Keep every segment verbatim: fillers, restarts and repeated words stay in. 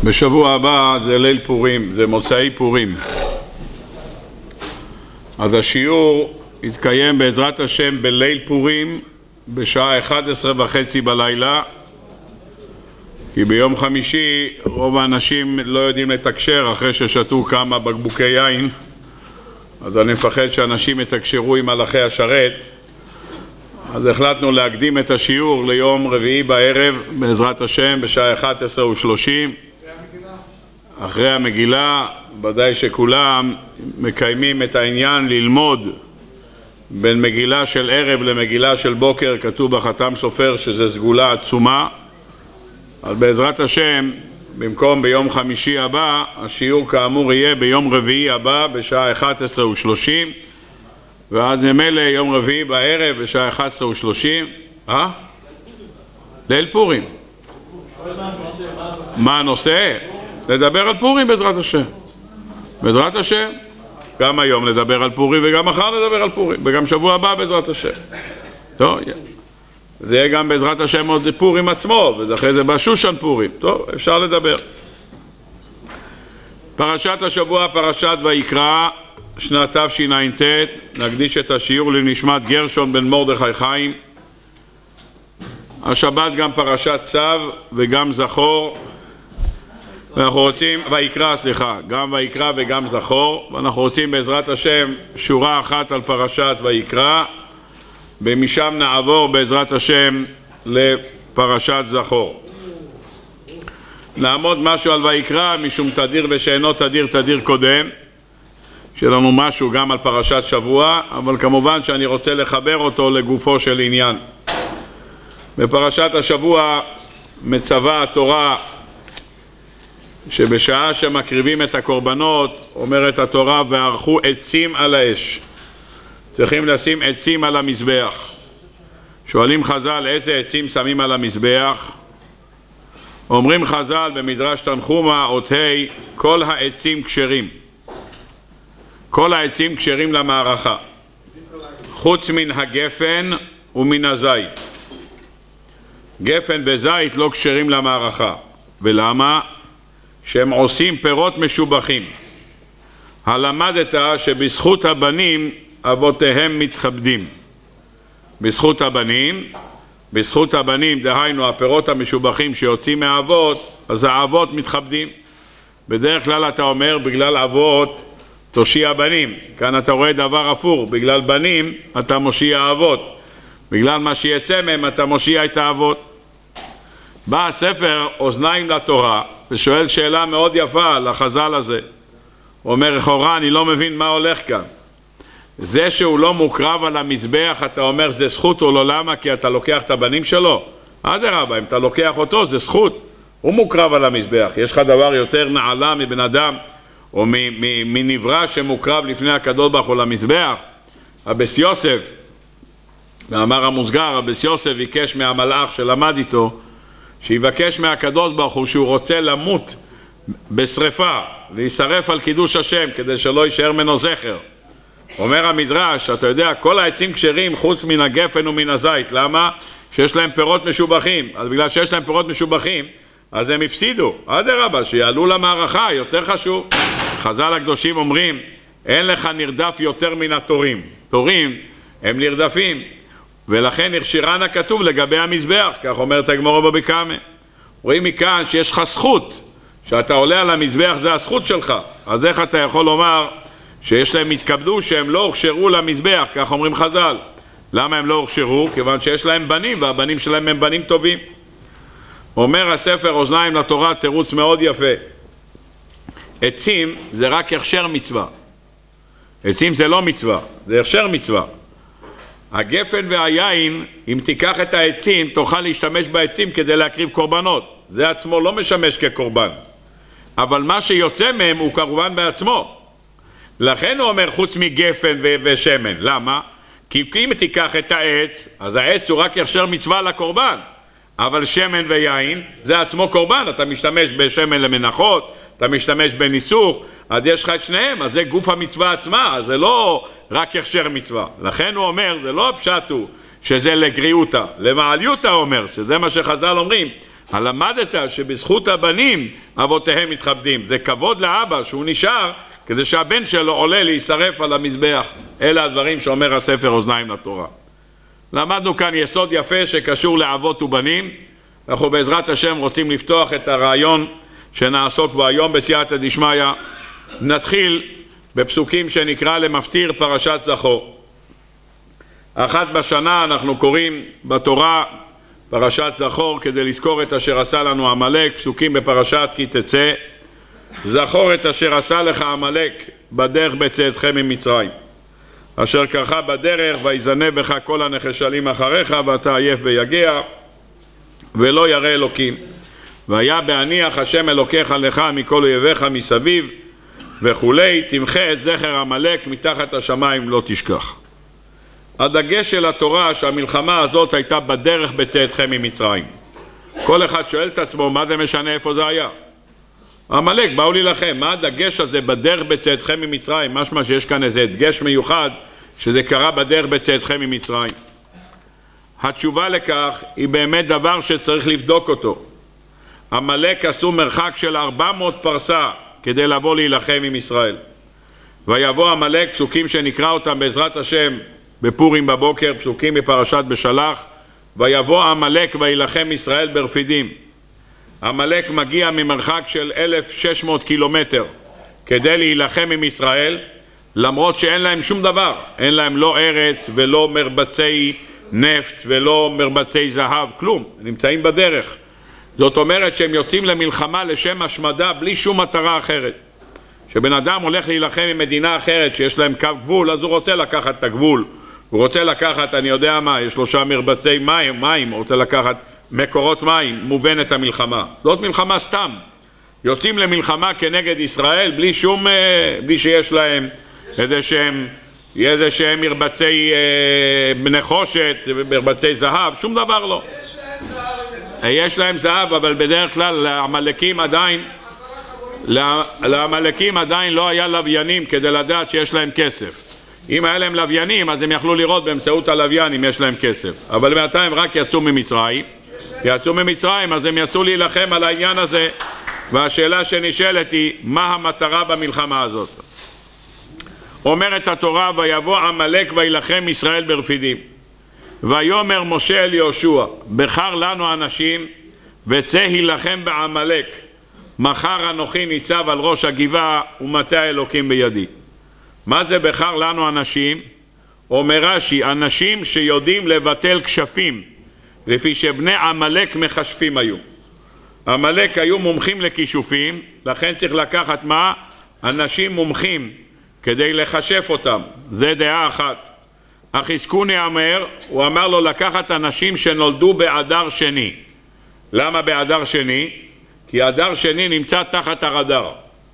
בשבוע הבא זה ליל פורים, זה מוצאי פורים. אז השיעור יתקיים בעזרת השם בליל פורים בשעה אחת עשרה וחצי בלילה, כי ביום חמישי רוב האנשים לא יודעים לתקשר אחרי ששתו כמה בקבוקי יין, אז אני מפחד שאנשים יתקשרו עם מלאכי השרת. אז החלטנו להקדים את השיעור ליום רביעי בערב בעזרת השם בשעה אחת עשרה ושלושים אחרי המגילה. ודאי שכולם מקיימים את העניין ללמוד בין מגילה של ערב למגילה של בוקר. כתוב בחתם סופר שזה סגולה עצומה. אז בעזרת השם במקום ביום חמישי הבא, השיעור כאמור יהיה ביום רביעי הבא בשעה אחת עשרה ושלושים, ואז נמלא יום רביעי בערב בשעה אחת עשרה ושלושים. אה? ליל פורים. מה הנושא? לדבר על פורים בעזרת השם. בעזרת השם. גם היום לדבר על פורים וגם מחר לדבר על פורים וגם שבוע הבא בעזרת השם. טוב, זה יהיה גם בעזרת השם עוד פורים עצמו, ואחרי זה בשושן פורים. טוב, אפשר לדבר. פרשת השבוע, פרשת ויקרא, שנת תשע"ט. נקדיש את השיעור לנשמת גרשון בן מרדכי חיים. השבת גם פרשת צו וגם זכור. ואנחנו רוצים, ויקרא, סליחה, גם ויקרא וגם זכור. ואנחנו רוצים בעזרת השם שורה אחת על פרשת ויקרא, ומשם נעבור בעזרת השם לפרשת זכור. נעמוד משהו על ויקרא משום תדיר ושאינו תדיר תדיר קודם, שלנו משהו גם על פרשת שבוע, אבל כמובן שאני רוצה לחבר אותו לגופו של עניין. בפרשת השבוע מצווה התורה שבשעה שמקריבים את הקורבנות, אומרת התורה, וערכו עצים על האש. צריכים לשים עצים על המזבח. שואלים חז"ל איזה עצים שמים על המזבח? אומרים חז"ל במדרש תנחומא אות ה', כל העצים כשרים. כל העצים כשרים למערכה, חוץ מן הגפן ומן הזית. גפן וזית לא כשרים למערכה. ולמה? שהם עושים פירות משובחים. הלמדת שבזכות הבנים אבותיהם מתכבדים. בזכות הבנים, בזכות הבנים, דהיינו הפירות המשובחים שיוצאים מהאבות, אז האבות מתכבדים. בדרך כלל אתה אומר בגלל אבות תושיע בנים. כאן אתה רואה דבר הפוך, בגלל בנים אתה מושיע אבות. בגלל מה שיצא מהם אתה מושיע את האבות. בא הספר אוזניים לתורה ושואל שאלה מאוד יפה לחז"ל הזה. הוא אומר, לכאורה אני לא מבין מה הולך כאן. זה שהוא לא מוקרב על המזבח, אתה אומר זה זכות או לא? למה? כי אתה לוקח את הבנים שלו? אדרבה, אם אתה לוקח אותו זה זכות. הוא מוקרב על המזבח. יש לך דבר יותר נעלה מבן אדם או מנברא שמוקרב לפני הקדוש ברוך הוא למזבח? אבס יוסף, מאמר המוסגר, אבס יוסף ביקש מהמלאך שלמד איתו שיבקש מהקדוש ברוך הוא שהוא רוצה למות בשריפה, להישרף על קידוש השם כדי שלא יישאר ממנו זכר. אומר המדרש, אתה יודע, כל העצים כשרים חוץ מן הגפן ומן הזית. למה? שיש להם פירות משובחים. אז בגלל שיש להם פירות משובחים אז הם הפסידו. אדרבה, שיעלו למערכה, יותר חשוב. חז"ל הקדושים אומרים, אין לך נרדף יותר מן התורים. תורים הם נרדפים, ולכן הרשירן הכתוב לגבי המזבח, כך אומרת הגמרא בבבא קמא. רואים מכאן שיש לך זכות, שאתה עולה על המזבח זה הזכות שלך. אז איך אתה יכול לומר שיש להם התכבדו שהם לא הוכשרו למזבח? כך אומרים חז"ל. למה הם לא הוכשרו? כיוון שיש להם בנים, והבנים שלהם הם בנים טובים. אומר הספר אוזניים לתורה תירוץ מאוד יפה. עצים זה רק הכשר מצווה. עצים זה לא מצווה, זה הכשר מצווה. הגפן והיין, אם תיקח את העצים, תוכל להשתמש בעצים כדי להקריב קורבנות. זה עצמו לא משמש כקורבן. אבל מה שיוצא מהם הוא קורבן בעצמו. לכן הוא אומר חוץ מגפן ו- ושמן. למה? כי אם תיקח את העץ, אז העץ הוא רק הכשר מצווה לקורבן. אבל שמן ויין זה עצמו קורבן. אתה משתמש בשמן למנחות, אתה משתמש בניסוך, אז יש לך את שניהם, אז זה גוף המצווה עצמה, אז זה לא רק הכשר מצווה. לכן הוא אומר, זה לא הפשט הוא שזה לגריותא, למעליותא אומר, שזה מה שחז"ל אומרים, הלמדת שבזכות הבנים אבותיהם מתכבדים. זה כבוד לאבא שהוא נשאר כדי שהבן שלו עולה להישרף על המזבח. אלה הדברים שאומר הספר אוזניים לתורה. למדנו כאן יסוד יפה שקשור לאבות ובנים. אנחנו בעזרת השם רוצים לפתוח את הרעיון שנעסוק בו היום בסייעתא דשמיא. נתחיל בפסוקים שנקרא למפטיר פרשת זכור. אחת בשנה אנחנו קוראים בתורה פרשת זכור כדי לזכור את אשר עשה לנו עמלק. פסוקים בפרשת כי תצא, זכור את אשר עשה לך עמלק בדרך בצאתכם ממצרים, אשר קרחה בדרך ויזנה בך כל הנחשלים אחריך ואתה עייף ויגע ולא ירא אלוקים, והיה בהניח השם אלוקיך לך מכל אויביך מסביב וכולי, תמחה את זכר עמלק מתחת השמיים לא תשכח. הדגש של התורה שהמלחמה הזאת הייתה בדרך בצאתכם ממצרים. כל אחד שואל את עצמו מה זה משנה איפה זה היה. עמלק באו להילחם, מה הדגש הזה בדרך בצאתכם ממצרים? משמע שיש כאן איזה דגש מיוחד שזה קרה בדרך בצאתכם ממצרים. התשובה לכך היא באמת דבר שצריך לבדוק אותו. עמלק עשו מרחק של ארבע מאות פרסה כדי לבוא להילחם עם ישראל. ויבוא עמלק, פסוקים שנקרא אותם בעזרת השם בפורים בבוקר, פסוקים בפרשת בשלח. ויבוא עמלק וילחם ישראל ברפידים. עמלק מגיע ממרחק של אלף ושש מאות קילומטר כדי להילחם עם ישראל, למרות שאין להם שום דבר, אין להם לא ארץ ולא מרבצי נפט ולא מרבצי זהב, כלום, נמצאים בדרך. זאת אומרת שהם יוצאים למלחמה לשם השמדה בלי שום מטרה אחרת. שבן אדם הולך להילחם עם מדינה אחרת שיש להם קו גבול, אז הוא רוצה לקחת את הגבול, הוא רוצה לקחת, אני יודע מה, יש שלושה מרבצי מים, מים, הוא רוצה לקחת מקורות מים, מובנת המלחמה. זאת מלחמה סתם. יוצאים למלחמה כנגד ישראל בלי שום, בלי שיש להם איזה שהם, איזה שהם מרבצי נחושת, מרבצי זהב, שום דבר לא. יש להם זהב, אבל בדרך כלל לעמלקים עדיין, לעמלקים עדיין לא היה לוויינים כדי לדעת שיש להם כסף. אם היה להם לוויינים, אז הם יכלו לראות באמצעות הלוויין אם יש להם כסף. אבל בינתיים רק יצאו ממצרים. יצאו ממצרים, אז הם יצאו להילחם על העניין הזה. והשאלה שנשאלת היא, מה המטרה במלחמה הזאת? אומרת התורה, ויבוא עמלק וילחם ישראל ברפידים. ויאמר משה אל יהושע, בחר לנו אנשים וצא הילחם בעמלק. מחר אנוכי ניצב על ראש הגבעה ומטה האלוקים בידי. מה זה בחר לנו אנשים? אומר רש"י, אנשים שיודעים לבטל כשפים, לפי שבני עמלק מכשפים היו. עמלק היו מומחים לכישופים, לכן צריך לקחת מה? אנשים מומחים כדי לחשף אותם. זה דעה אחת. החזקוני אומר, הוא אמר לו לקחת אנשים שנולדו באדר שני. למה באדר שני? כי אדר שני נמצא תחת הרדאר.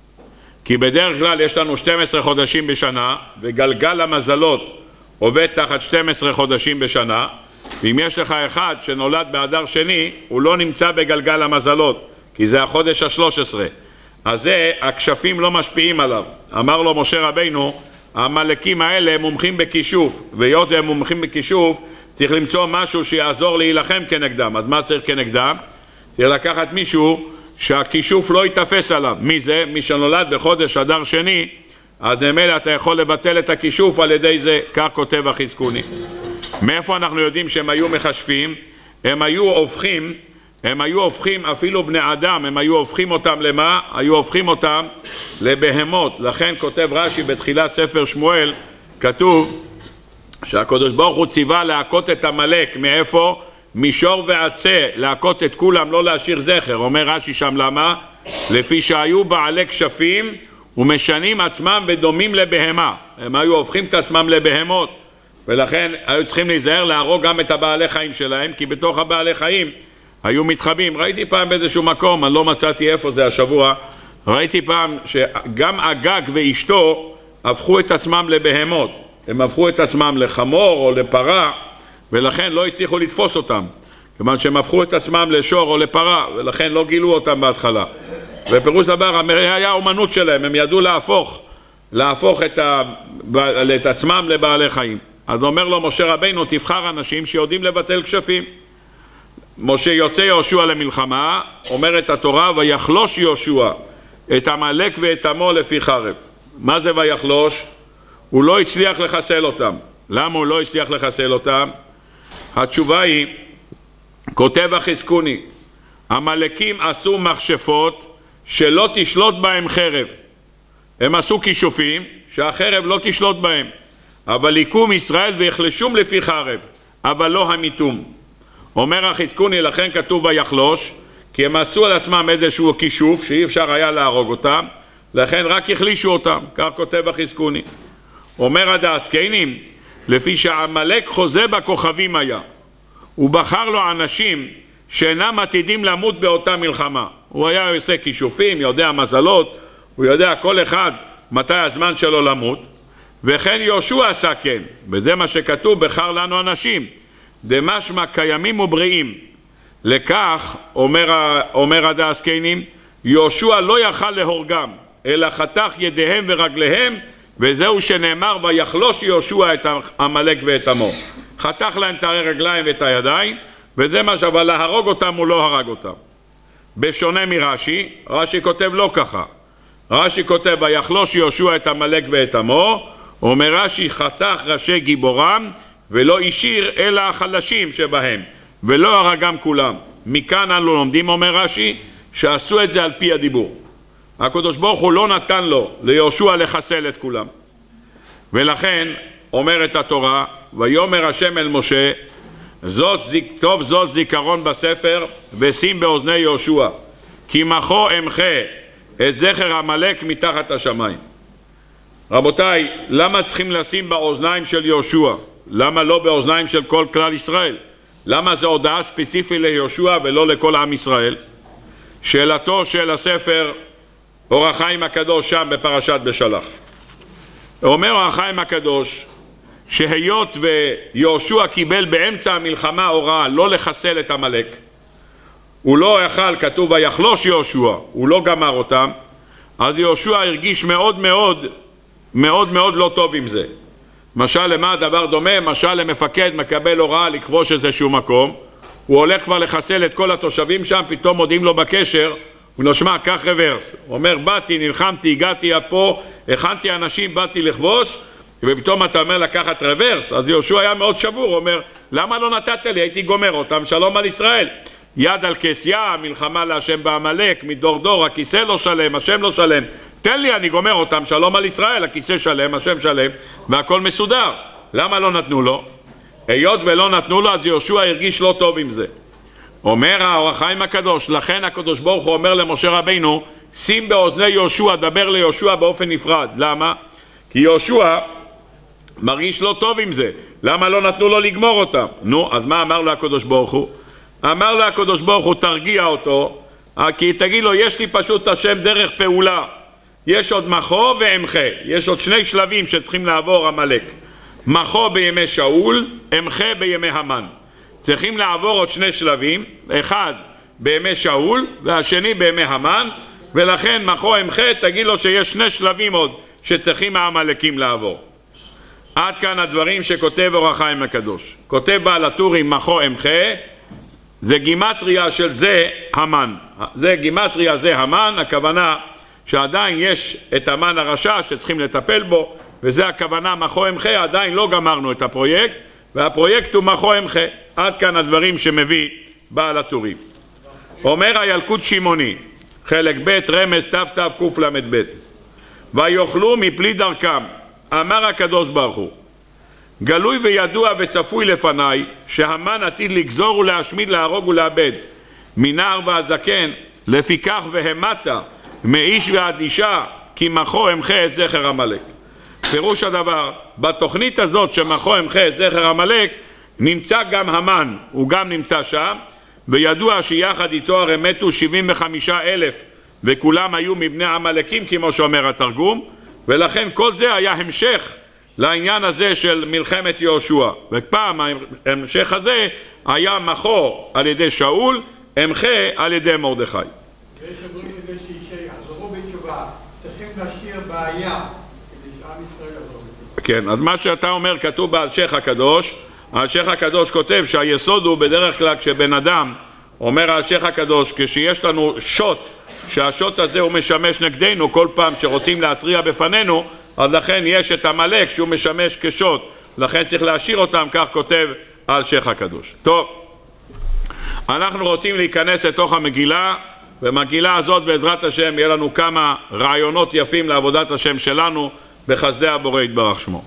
כי בדרך כלל יש לנו שנים עשר חודשים בשנה, וגלגל המזלות עובד תחת שנים עשר חודשים בשנה, ואם יש לך אחד שנולד באדר שני, הוא לא נמצא בגלגל המזלות, כי זה החודש השלוש עשרה. אז זה, הכשפים לא משפיעים עליו. אמר לו משה רבינו, העמלקים האלה מומחים בכישוף, והיות הם מומחים בכישוף, צריך למצוא משהו שיעזור להילחם כנגדם. אז מה צריך כנגדם? צריך לקחת מישהו שהכישוף לא יתפס עליו. מי זה? מי שנולד בחודש אדר שני, אז נמלא אתה יכול לבטל את הכישוף על ידי זה, כך כותב החזקוני. מאיפה אנחנו יודעים שהם היו מחשבים? הם היו הופכים, הם היו הופכים אפילו בני אדם, הם היו הופכים אותם למה? היו הופכים אותם לבהמות. לכן כותב רש"י בתחילת ספר שמואל, כתוב שהקדוש ברוך הוא ציווה להכות את עמלק. מאיפה? מישור ועצה, להכות את כולם, לא להשאיר זכר. אומר רש"י שם למה? לפי שהיו בעלי כשפים ומשנים עצמם ודומים לבהמה. הם היו הופכים את עצמם לבהמות, ולכן היו צריכים להיזהר להרוג גם את הבעלי חיים שלהם, כי בתוך הבעלי חיים היו מתחבאים. ראיתי פעם באיזשהו מקום, אני לא מצאתי איפה זה השבוע, ראיתי פעם שגם אגג ואשתו הפכו את עצמם לבהמות. הם הפכו את עצמם לחמור או לפרה, ולכן לא הצליחו לתפוס אותם, כיוון שהם הפכו את עצמם לשור או לפרה, ולכן לא גילו אותם בהתחלה. ופירוש דבר, היה אומנות שלהם, הם ידעו להפוך, להפוך את, ה... את עצמם לבעלי חיים. אז אומר לו משה רבינו, תבחר אנשים שיודעים לבטל כשפים. משה יוצא יהושע למלחמה, אומרת התורה, ויחלוש יהושע את עמלק ואת עמו לפי חרב. מה זה ויחלוש? הוא לא הצליח לחסל אותם. למה הוא לא הצליח לחסל אותם? התשובה היא, כותב החזקוני, עמלקים עשו מכשפות שלא תשלוט בהם חרב. הם עשו כישופים שהחרב לא תשלוט בהם, אבל יקום ישראל ויחלשום לפי חרב, אבל לא המיתום. אומר החזקוני, לכן כתוב ויחלוש, כי הם עשו על עצמם איזשהו כישוף שאי אפשר היה להרוג אותם, לכן רק יחלישו אותם, כך כותב החזקוני. אומר הדאסקיינים, לפי שעמלק חוזה בכוכבים היה, הוא בחר לו אנשים שאינם עתידים למות באותה מלחמה. הוא היה עושה כישופים, יודע מזלות, הוא יודע כל אחד מתי הזמן שלו למות, וכן יהושע עשה כן, וזה מה שכתוב, בחר לנו אנשים דמשמע קיימים ובריאים. לכך אומר, אומר הדאסקיינים, יהושע לא יכל להורגם, אלא חתך ידיהם ורגליהם, וזהו שנאמר ויחלוש יהושע את עמלק ואת עמו. חתך להם את הרגליים ואת הידיים, וזה מה אבל להרוג אותם הוא לא הרג אותם. בשונה מרש"י, רש"י כותב לא ככה. רש"י כותב ויחלוש יהושע את עמלק ואת עמו, אומר רש"י חתך ראשי גיבורם ולא השאיר אלא החלשים שבהם, ולא הרגם כולם. מכאן אנו לומדים, אומר רש"י, שעשו את זה על פי הדיבור. הקדוש ברוך הוא לא נתן לו ליהושע לחסל את כולם, ולכן אומרת התורה, ויאמר השם אל משה, זאת טוב זאת זיכרון בספר ושים באוזני יהושע, כי מחו אמחה את זכר עמלק מתחת השמיים. רבותיי, למה צריכים לשים באוזניים של יהושע? למה לא באוזניים של כל כלל ישראל? למה זה הודעה ספציפי ליהושע ולא לכל עם ישראל? שאלתו של הספר אור החיים הקדוש שם בפרשת בשלח. אומר אור החיים הקדוש שהיות ויהושע קיבל באמצע המלחמה הוראה לא לחסל את עמלק, הוא לא יכל, כתוב ויחלוש יהושע, הוא לא גמר אותם, אז יהושע הרגיש מאוד מאוד מאוד מאוד לא טוב עם זה. משל למה הדבר דומה? משל למפקד מקבל הוראה לכבוש איזשהו מקום, הוא הולך כבר לחסל את כל התושבים שם, פתאום מודיעים לו בקשר, הוא נשמע כך רוורס, הוא אומר באתי, נלחמתי, הגעתי פה, הכנתי אנשים, באתי לכבוש, ופתאום אתה אומר לקחת רוורס. אז יהושע היה מאוד שבור, הוא אומר למה לא נתת לי, הייתי גומר אותם, שלום על ישראל. יד על כסיה, מלחמה להשם בעמלק, מדור דור, הכיסא לא שלם, השם לא שלם, תן לי, אני גומר אותם, שלום על ישראל, הכיסא שלם, השם שלם, והכל מסודר. למה לא נתנו לו? היות ולא נתנו לו, אז יהושע הרגיש לא טוב עם זה. אומר האור החיים הקדוש, לכן הקדוש ברוך הוא אומר למשה רבינו, שים באוזני יהושע, דבר ליהושע באופן נפרד. למה? כי יהושע מרגיש לא טוב עם זה. למה לא נתנו לו לגמור אותם? נו, אז מה אמר לו הקדוש ברוך הוא? אמר לו הקדוש ברוך הוא, תרגיע אותו, כי תגיד לו, יש לי פשוט השם דרך פעולה. יש עוד מחו ואמחה, יש עוד שני שלבים שצריכים לעבור עמלק. מחו בימי שאול, אמחה בימי המן. צריכים לעבור עוד שני שלבים, אחד בימי שאול והשני בימי המן, ולכן מחו אמחה, תגיד לו שיש שני שלבים עוד שצריכים העמלקים לעבור. עד כאן הדברים שכותב אור החיים הקדוש. כותב בעל הטורים מחו אמחה, זה גימטריה של זה המן. זה גימטריה זה המן, הכוונה שעדיין יש את המן הרשע שצריכים לטפל בו, וזה הכוונה מחו אמחה, עדיין לא גמרנו את הפרויקט, והפרויקט הוא מחו אמחה. עד כאן הדברים שמביא בעל הטורים. אומר הילקוט שמעוני, חלק ב' רמז ת' ת' ק' ל' ב', ויאכלו מפלי דרכם, אמר הקדוש ברוך הוא, גלוי וידוע וצפוי לפניי שהמן עתיד לגזור ולהשמיד, להרוג ולאבד מנער ועד זקן, לפיכך והמת מאיש ועד אישה, כי מחו אמחה את זכר עמלק. פירוש הדבר, בתוכנית הזאת שמחו אמחה את זכר עמלק נמצא גם המן, הוא גם נמצא שם, וידוע שיחד איתו הרי מתו שבעים וחמישה אלף וכולם היו מבני עמלקים כמו שאומר התרגום, ולכן כל זה היה המשך לעניין הזה של מלחמת יהושע. ופעם ההמשך הזה היה מחו על ידי שאול, אמחה על ידי מרדכי. יש אומרים כדי שיחזרו בתשובה, צריכים להשאיר בעיה כדי שעם ישראל יחזור בתשובה. כן, אז מה שאתה אומר כתוב בהלשך הקדוש, השייך הקדוש כותב שהיסוד הוא בדרך כלל כשבן אדם אומר השייך הקדוש, כשיש לנו שוט, שהשוט הזה הוא משמש נגדנו כל פעם שרוצים להטריע בפנינו, אז לכן יש את המלאק שהוא משמש כשוט, לכן צריך להשאיר אותם, כך כותב על שייך הקדוש. טוב, אנחנו רוצים להיכנס לתוך המגילה, במגילה הזאת בעזרת השם יהיה לנו כמה רעיונות יפים לעבודת השם שלנו בחסדי הבורא יתברך שמו.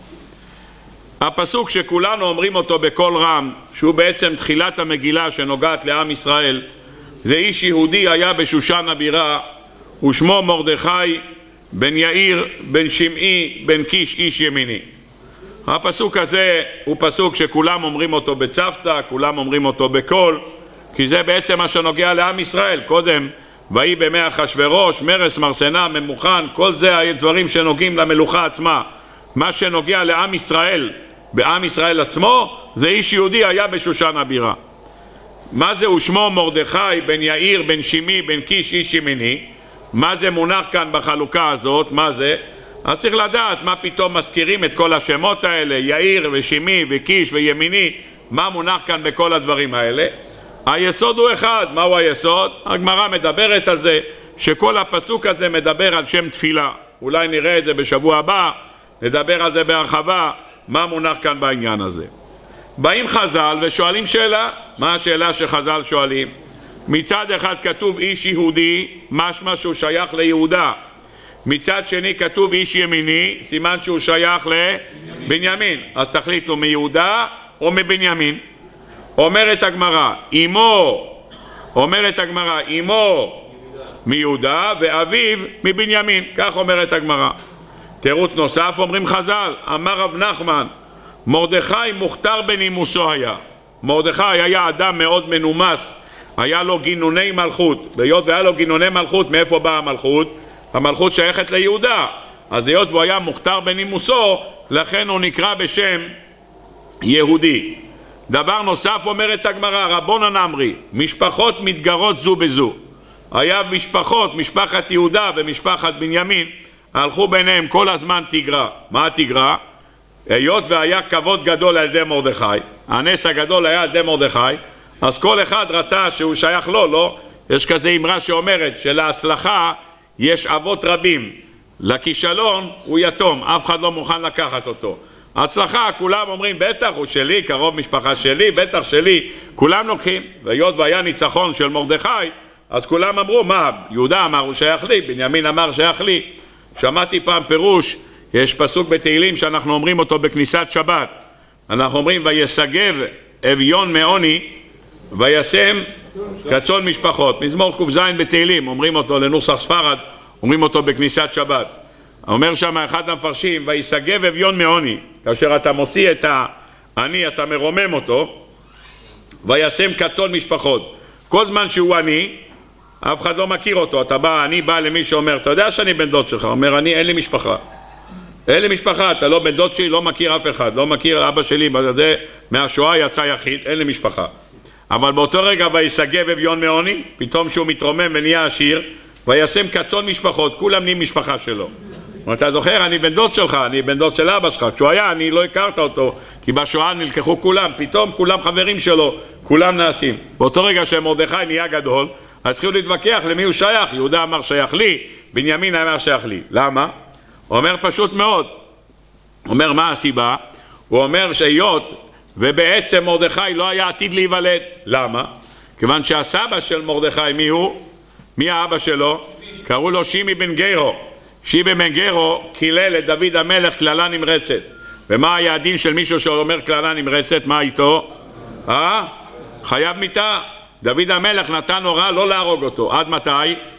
הפסוק שכולנו אומרים אותו בקול רם, שהוא בעצם תחילת המגילה שנוגעת לעם ישראל, זה איש יהודי היה בשושן הבירה, ושמו מרדכי בן יאיר בן שמעי בן קיש איש ימיני. הפסוק הזה הוא פסוק שכולם אומרים אותו בצוותא, כולם אומרים אותו בקול, כי זה בעצם מה שנוגע לעם ישראל. קודם ויהי בימי אחשוורוש, מרש, מרסנה, ממוכן, כל זה הדברים שנוגעים למלוכה עצמה. מה שנוגע לעם ישראל, בעם ישראל עצמו, זה איש יהודי היה בשושן הבירה. מה זה ושמו מרדכי בן יאיר בן שמעי בן קיש איש ימיני? מה זה מונח כאן בחלוקה הזאת? מה זה? אז צריך לדעת מה פתאום מזכירים את כל השמות האלה, יאיר ושמעי וקיש וימיני, מה מונח כאן בכל הדברים האלה? היסוד הוא אחד. מהו היסוד? הגמרא מדברת על זה שכל הפסוק הזה מדבר על שם תפילה. אולי נראה את זה בשבוע הבא, נדבר על זה בהרחבה, מה מונח כאן בעניין הזה. באים חז"ל ושואלים שאלה. מה השאלה שחז"ל שואלים? מצד אחד כתוב איש יהודי, משמע שהוא שייך ליהודה. מצד שני כתוב איש ימיני, סימן שהוא שייך לבנימין. אז תחליטו מיהודה או מבנימין. אומרת הגמרא, אמו, אומרת הגמרא, אמו מיהודה ואביו מבנימין. כך אומרת הגמרא. תירוץ נוסף אומרים חז"ל, אמר רב נחמן, מרדכי מוכתר בנימוסו היה. מרדכי היה אדם מאוד מנומס, היה לו גינוני מלכות. והיות והיה לו גינוני מלכות, מאיפה באה המלכות? המלכות שייכת ליהודה. אז היות והוא היה מוכתר בנימוסו, לכן הוא נקרא בשם יהודי. דבר נוסף אומרת הגמרא, רבונן אמרי, משפחות מתגרות זו בזו. היה משפחות, משפחת יהודה ומשפחת בנימין, הלכו ביניהם כל הזמן תגרה. מה התגרה? היות והיה כבוד גדול על ידי מרדכי, הנס הגדול היה על ידי מרדכי, אז כל אחד רצה שהוא שייך לו, לא? יש כזה אמרה שאומרת שלהצלחה יש אבות רבים, לכישלון הוא יתום, אף אחד לא מוכן לקחת אותו. הצלחה, כולם אומרים בטח הוא שלי, קרוב משפחה שלי, בטח שלי, כולם לוקחים. והיות והיה ניצחון של מרדכי, אז כולם אמרו, מה, יהודה אמר הוא שייך לי, בנימין אמר שייך לי. שמעתי פעם פירוש, יש פסוק בתהילים שאנחנו אומרים אותו בכניסת שבת. אנחנו אומרים, ויסגב אביון מעוני, וישם כצאן משפחות. מזמור ק"ז בתהילים, אומרים אותו לנוסח ספרד, אומרים אותו בכניסת שבת. אומר שם אחד המפרשים, ויסגב אביון מעוני, כאשר אתה מוציא את העני, אתה מרומם אותו, וישם כצאן משפחות. כל זמן שהוא עני, אף אחד לא מכיר אותו. אתה בא, אני בא למי שאומר, אתה יודע שאני בן דוד שלך? אומר, אני, אין לי משפחה. אין לי משפחה, אתה לא בן דוד שלי, לא מכיר אף אחד, לא מכיר אבא שלי, זה מהשואה יצא יחיד, אין לי משפחה. אבל באותו רגע ויסגב אביון מעוני, פתאום שהוא מתרומם ונהיה עשיר, וישם כצאן משפחות, כולם נהיים משפחה שלו. אתה זוכר, אני בן דוד שלך, אני בן דוד של אבא שלך. כשהוא היה, אני לא הכרת אותו, כי בשואה נלקחו כולם, פתאום כולם חברים שלו, כולם נעשים. באותו רגע שמרדכי נהיה גדול, אז צריכים להתווכח למי הוא שייך. יהודה אמר שייך לי, בנימין אמר שייך לי. למה? הוא אומר פשוט מאוד. הוא אומר מה הסיבה? הוא אומר שהיות ובעצם מרדכי לא היה עתיד להיוולד. למה? כיוון שהסבא של מרדכי, מי הוא? מי האבא שלו? קראו לו שימי בן גרו. שימי בן גרו קילל את דוד המלך קללה נמרצת. ומה היה הדין של מישהו שאומר קללה נמרצת? מה איתו? אה? חייב מיתה. דוד המלך נתן הוראה לא להרוג אותו. עד מתי?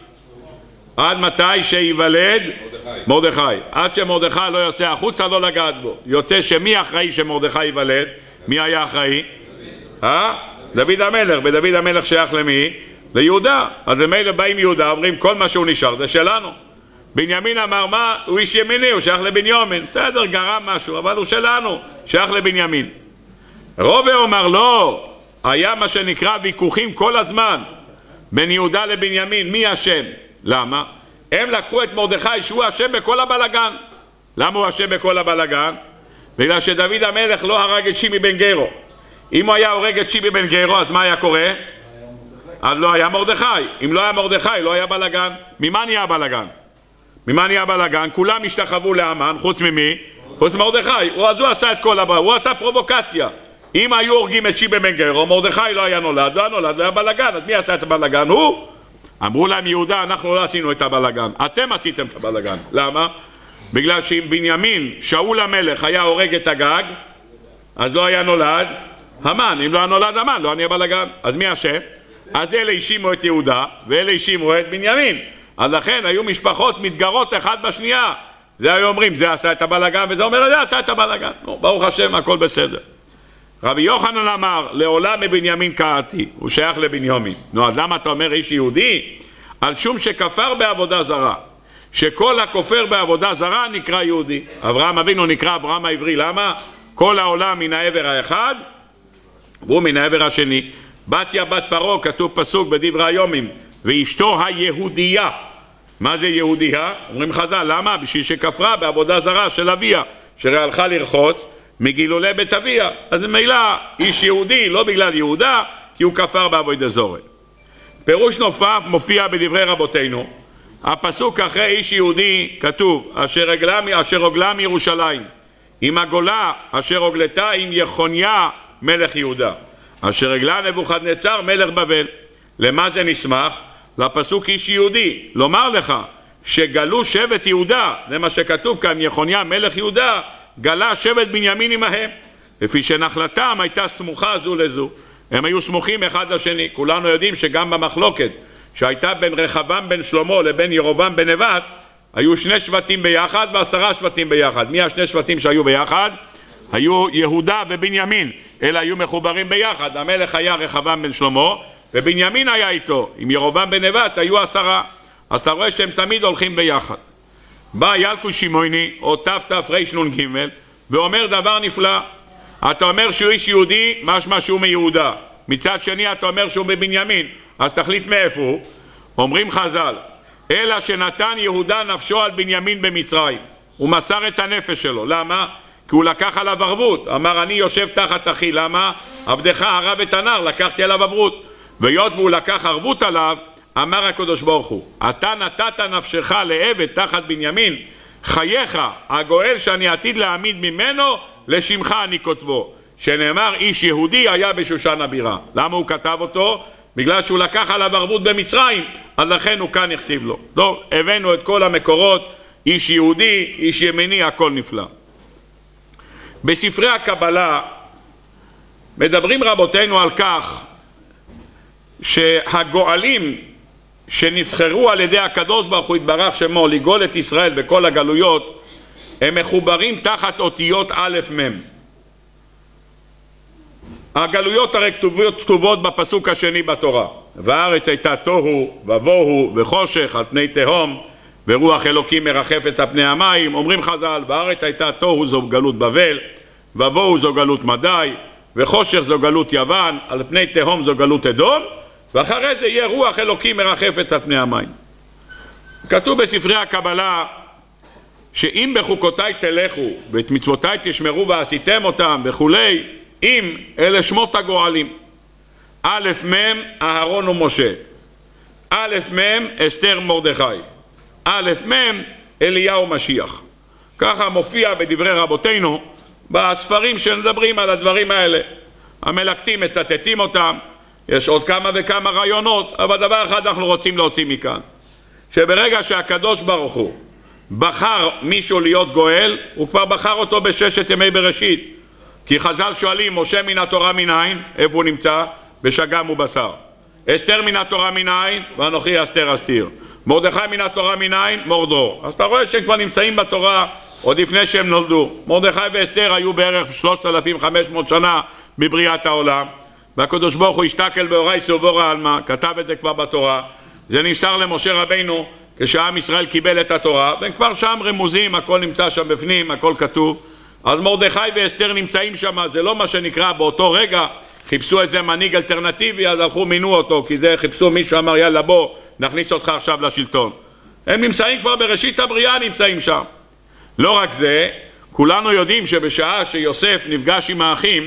עד מתי שיוולד? מרדכי. עד שמרדכי לא יוצא החוצה לא לגעת בו. יוצא שמי אחראי שמרדכי יוולד? מי היה אחראי? אה? דוד המלך. ודוד המלך שייך למי? ליהודה. אז למילא באים יהודה, אומרים כל מה שהוא נשאר זה שלנו. בנימין אמר מה? הוא איש ימיני, הוא שייך לבנימין. בסדר, גרם משהו, אבל הוא שלנו, שייך לבנימין. רובה אומר לא, היה מה שנקרא ויכוחים כל הזמן בין יהודה לבנימין, מי השם? למה? הם לקחו את מרדכי שהוא השם בכל הבלגן. למה הוא השם בכל הבלגן? בגלל שדוד המלך לא הרג את שימי בן גרו. אם הוא היה הורג את שיבי בן גרו, אז מה היה קורה? אז לא היה מרדכי. אם לא היה מרדכי, לא היה בלגן. ממה נהיה בלגן? ממה נהיה בלגן? כולם השתחוו להמן, חוץ ממי? חוץ מרדכי. הוא, אז הוא עשה את כל הבא, הוא עשה פרובוקציה. אם היו הורגים את שיבי בן גרו, מרדכי לא היה נולד, לא היה נולד, לא היה בלגן. אז מי עשה את הבלגן? הוא. אמרו להם יהודה, אנחנו לא עשינו את הבלגן. אתם עשיתם את הבלגן. למה? בגלל שאם בנימין, שאול המלך, היה הורג את הגג, אז לא היה נולד המן. אם לא היה נולד המן, לא היה בלגן. אז מי השם? אז אלה האשימו את יהודה, ואלה האשימו את בנימין. אז לכן היו משפחות מתגרות אחד בשנייה. זה היו אומרים, זה עשה את הבלגן, וזה אומר, זה עשה את הבלגן. נו, ברוך השם, הכל בסדר. רבי יוחנן אמר, לעולם מבנימין קראתי, הוא שייך לבנימין. נו, אז למה אתה אומר איש יהודי? על שום שכפר בעבודה זרה. שכל הכופר בעבודה זרה נקרא יהודי. אברהם אבינו נקרא אברהם העברי. למה? כל העולם מן העבר האחד, והוא מן העבר השני. בתיה בת פרעה, כתוב פסוק בדברי היומים, ואשתו היהודייה. מה זה יהודייה? אומרים חז"ל, למה? בשביל שכפרה בעבודה זרה של אביה, שהלכה לרחוץ מגילולי בית אביה. אז ממילא איש יהודי, לא בגלל יהודה, כי הוא כפר בעבודה זרה. פירוש נוסף מופיע בדברי רבותינו. הפסוק אחרי איש יהודי כתוב, אשר רגלה, אשר הוגלה מירושלים, עם הגולה אשר הוגלתה עם יחוניה מלך יהודה. אשר רגלה נבוכדנצר מלך בבל. למה זה נסמך? לפסוק איש יהודי. לומר לך שגלו שבט יהודה, זה מה שכתוב כאן, יחוניה מלך יהודה, גלה שבט בנימין עמהם. לפי שנחלתם הייתה סמוכה זו לזו. הם היו סמוכים אחד לשני. כולנו יודעים שגם במחלוקת שהייתה בין רחבעם בן שלמה לבין ירבעם בן נבט, היו שני שבטים ביחד ועשרה שבטים ביחד. מי השני שבטים שהיו ביחד? היו יהודה ובנימין. אלה היו מחוברים ביחד. המלך היה רחבעם בן שלמה, ובנימין היה איתו. עם ירבעם בן נבט היו עשרה. אז אתה רואה שהם תמיד הולכים ביחד. בא ילקוט שמעוני, או תתרנ"ג, ואומר דבר נפלא. אתה אומר שהוא איש יהודי, משמע שהוא מיהודה. מצד שני אתה אומר שהוא מבנימין. אז תחליט מאיפה הוא. אומרים חז"ל, אלא שנתן יהודה נפשו על בנימין במצרים. הוא מסר את הנפש שלו. למה? כי הוא לקח עליו ערבות. אמר, אני יושב תחת אחי. למה? עבדך הרב את הנער, לקחתי עליו ערבות. והיות והוא לקח ערבות עליו, אמר הקדוש ברוך הוא, אתה נתת נפשך לעבד תחת בנימין, חייך, הגואל שאני עתיד להעמיד ממנו, לשמך אני כותבו. שנאמר, איש יהודי היה בשושן הבירה. למה הוא כתב אותו? בגלל שהוא לקח עליו ערבות במצרים, אז לכן הוא כאן הכתיב לו. טוב, הבאנו את כל המקורות, איש יהודי, איש ימיני, הכל נפלא. בספרי הקבלה מדברים רבותינו על כך שהגואלים שנבחרו על ידי הקדוש ברוך הוא יתברך שמו לגאול את ישראל בכל הגלויות, הם מחוברים תחת אותיות א' מ'. הגלויות הרי כתובות, כתובות בפסוק השני בתורה. והארץ הייתה תוהו ובוהו וחושך על פני תהום, ורוח אלוקים מרחפת על פני המים. אומרים חז"ל, והארץ הייתה תוהו זו גלות בבל, ובוהו זו גלות מדי, וחושך זו גלות יוון, על פני תהום זו גלות אדום, ואחרי זה יהיה רוח אלוקים מרחפת על פני המים. כתוב בספרי הקבלה שאם בחוקותיי תלכו ואת מצוותיי תשמרו ועשיתם אותם וכולי, אם אלה שמות הגואלים. א' מ' אהרון ומשה, א' מ' אסתר מרדכי, א' מ' אליהו משיח. ככה מופיע בדברי רבותינו בספרים שמדברים על הדברים האלה. המלקטים מצטטים אותם, יש עוד כמה וכמה רעיונות, אבל דבר אחד אנחנו רוצים להוציא מכאן, שברגע שהקדוש ברוך הוא בחר מישהו להיות גואל, הוא כבר בחר אותו בששת ימי בראשית. כי חז"ל שואלים, משה מן התורה מנין? איפה הוא נמצא? בשגם ובשר. אסתר מן התורה מנין? ואנוכי אסתר אסתיר. מרדכי מן התורה מנין? מורדור. אז אתה רואה שהם כבר נמצאים בתורה עוד לפני שהם נולדו. מרדכי ואסתר היו בערך שלושת אלפים וחמש מאות שנה בבריאת העולם, והקדוש ברוך הוא השתכל באורייתא ובאורייתא עלמא, כתב את זה כבר בתורה. זה נמסר למשה רבינו כשעם ישראל קיבל את התורה, והם כבר שם רמוזים, הכל נמצא שם בפנים, הכל כתוב. אז מרדכי ואסתר נמצאים שם. זה לא מה שנקרא באותו רגע חיפשו איזה מנהיג אלטרנטיבי אז הלכו מינו אותו, כי זה חיפשו מישהו אמר יאללה בוא נכניס אותך עכשיו לשלטון. הם נמצאים כבר בראשית הבריאה, נמצאים שם. לא רק זה, כולנו יודעים שבשעה שיוסף נפגש עם האחים,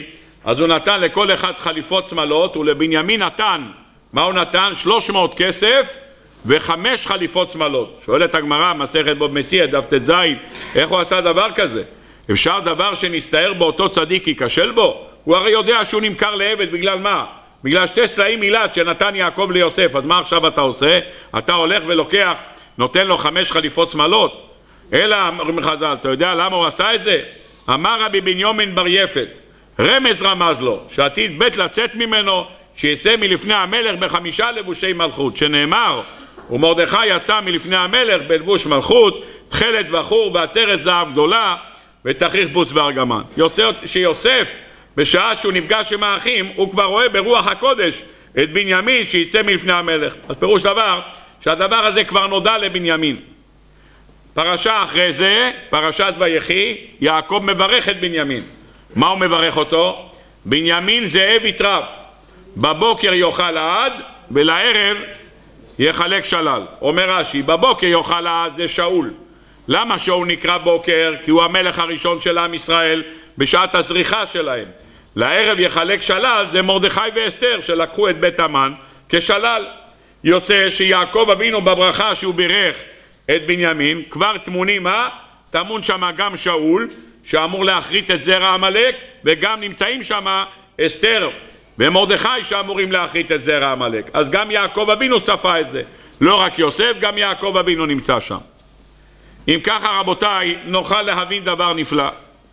אז הוא נתן לכל אחד חליפות שמלות, ולבנימין נתן, מה הוא נתן? שלוש מאות כסף וחמש חליפות שמלות. שואלת הגמרא, מסכת בבא מציעא, דף ט"ז, איך הוא עשה דבר כזה? אפשר דבר שנסתער באותו צדיק ייכשל בו? הוא הרי יודע שהוא נמכר לעבד, בגלל מה? בגלל שתי סלעים מילת שנתן יעקב ליוסף. אז מה עכשיו אתה עושה? אתה הולך ולוקח, נותן לו חמש חליפות שמלות? אלא, אומרים חז"ל, אתה יודע למה הוא עשה את זה? אמר רבי בנימין בר יפת, רמז רמז לו, שעתיד בית לצאת ממנו, שיצא מלפני המלך בחמישה לבושי מלכות, שנאמר, ומרדכי יצא מלפני המלך בלבוש מלכות, תכלת וחור ועטרת זהב גדולה, ותכריך בוץ וארגמן. יוצא שיוסף, בשעה שהוא נפגש עם האחים, הוא כבר רואה ברוח הקודש את בנימין שיצא מלפני המלך. אז פירוש דבר, שהדבר הזה כבר נודע לבנימין. פרשה אחרי זה, פרשת ויחי, יעקב מברך את בנימין. מה הוא מברך אותו? בנימין זאב יטרף, בבוקר יאכל עד ולערב יחלק שלל. אומר רש"י, בבוקר יאכל עד זה שאול. למה שאול נקרא בוקר? כי הוא המלך הראשון של עם ישראל בשעת הזריחה שלהם. לערב יחלק שלל זה מרדכי ואסתר שלקחו את בית המן כשלל. יוצא שיעקב אבינו בברכה שהוא בירך את בנימין, כבר תמונים, מה? תמון שם גם שאול שאמור להכרית את זרע עמלק, וגם נמצאים שם אסתר ומרדכי שאמורים להכרית את זרע עמלק. אז גם יעקב אבינו צפה את זה, לא רק יוסף, גם יעקב אבינו נמצא שם. אם ככה רבותיי, נוכל להבין דבר נפלא.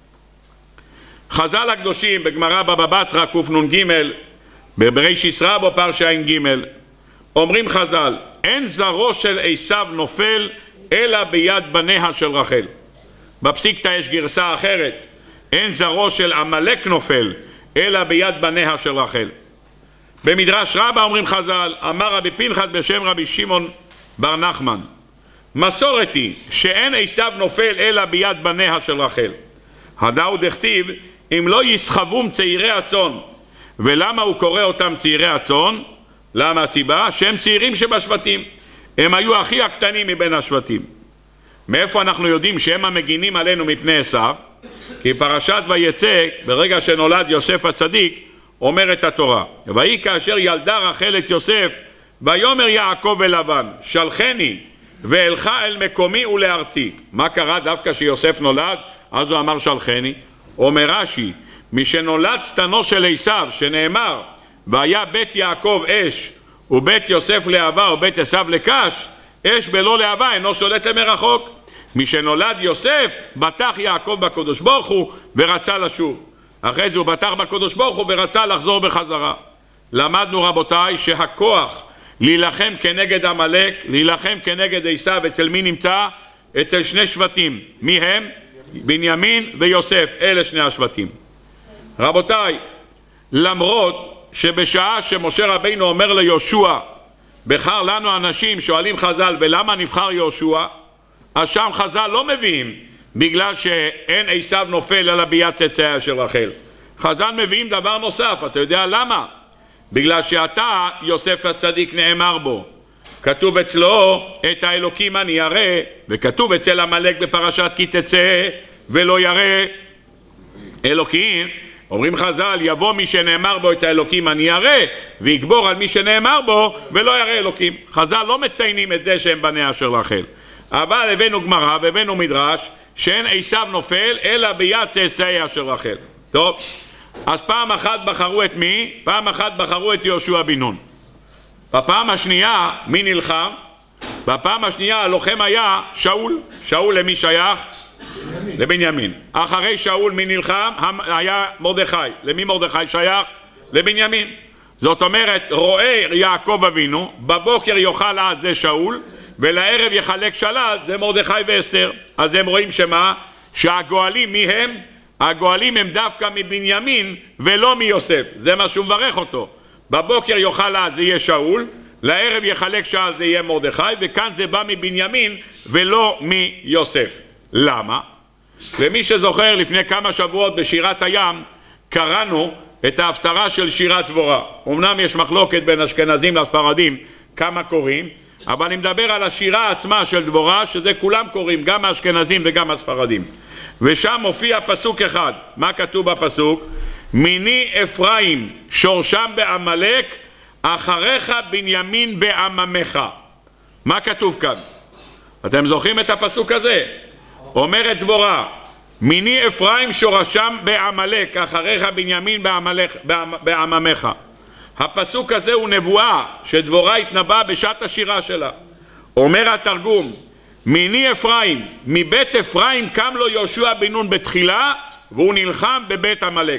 חז"ל הקדושים בגמרא בבא בתרא קנ"ג בבראשית רבא פרשה ע"ג אומרים חז"ל, אין זרעו של עשיו נופל אלא ביד בניה של רחל. בפסיקתא יש גרסה אחרת, אין זרעו של עמלק נופל אלא ביד בניה של רחל. במדרש רבה אומרים חז"ל, אמר רבי פנחס בשם רבי שמעון בר נחמן, מסורת היא שאין עשיו נופל אלא ביד בניה של רחל. הדאו דכתיב אם לא יסחבום צעירי הצאן. ולמה הוא קורא אותם צעירי הצאן? למה הסיבה? שהם צעירים שבשבטים, הם היו הכי הקטנים מבין השבטים. מאיפה אנחנו יודעים שהם המגינים עלינו מפני עשיו? כי פרשת ויצא, ברגע שנולד יוסף הצדיק, אומרת התורה, ויהי כאשר ילדה רחל את יוסף, ויאמר יעקב אל לבן, שלחני ואלך אל מקומי ולארצי. מה קרה דווקא שיוסף נולד? אז הוא אמר שלחני. אומר רש"י, משנולד צטנו של עשיו, שנאמר והיה בית יעקב אש ובית יוסף להבה ובית עשיו לקש, אש בלא להבה אינו שולט למרחוק. משנולד יוסף בטח יעקב בקדוש ברוך הוא ורצה לשוב. אחרי זה הוא בטח בקדוש ברוך הוא ורצה לחזור בחזרה. למדנו רבותיי שהכוח להילחם כנגד עמלק, להילחם כנגד עשיו, אצל מי נמצא? אצל שני שבטים. מי הם? בנימין ויוסף, אלה שני השבטים. רבותיי, למרות שבשעה שמשה רבינו אומר ליהושע, בחר לנו אנשים, שואלים חז"ל, ולמה נבחר יהושע? אז שם חז"ל לא מביאים בגלל שאין עשיו נופל אלא ביד צאצאיה של רחל. חז"ל מביאים דבר נוסף, אתה יודע למה? בגלל שאתה יוסף הצדיק נאמר בו, כתוב אצלו את האלוקים אני ירא, וכתוב אצל עמלק בפרשת כי תצא ולא ירא אלוקים. אומרים חז"ל, יבוא מי שנאמר בו את האלוקים אני ירא, ויגבור על מי שנאמר בו ולא ירא אלוקים. חז"ל לא מציינים את זה שהם בניה של רחל, אבל הבאנו גמרא והבאנו מדרש שאין עשיו נופל אלא ביד צאצאיה של רחל. טוב, אז פעם אחת בחרו את מי? פעם אחת בחרו את יהושע בן נון. בפעם השנייה מי נלחם? בפעם השנייה הלוחם היה שאול. שאול למי שייך? לבנימין. אחרי שאול מי נלחם? היה מרדכי. למי מרדכי שייך? לבנימין. זאת אומרת, רואה יעקב אבינו, בבוקר יאכל עד זה שאול, ולערב יחלק שלל זה מרדכי ואסתר. אז הם רואים שמה? שהגואלים מי הם? הגואלים הם דווקא מבנימין ולא מיוסף. זה מה שהוא מברך אותו. בבוקר יאכל עד זה יהיה שאול, לערב יחלק שלל זה יהיה מרדכי, וכאן זה בא מבנימין ולא מיוסף. למה? למי שזוכר, לפני כמה שבועות בשירת הים קראנו את ההפטרה של שירת דבורה. אמנם יש מחלוקת בין אשכנזים לספרדים כמה קוראים, אבל אני מדבר על השירה עצמה של דבורה, שזה כולם קוראים, גם האשכנזים וגם הספרדים. ושם מופיע פסוק אחד. מה כתוב בפסוק? מיני אפרים שורשם בעמלק, אחריך בנימין בעממך. מה כתוב כאן? אתם זוכרים את הפסוק הזה? אומרת דבורה, מיני אפרים שורשם בעמלק, אחריך בנימין בעמלך, בעממך. הפסוק הזה הוא נבואה שדבורה התנבאה בשעת השירה שלה. אומר התרגום, מיני אפרים, מבית אפרים קם לו יהושע בן נון בתחילה, והוא נלחם בבית עמלק.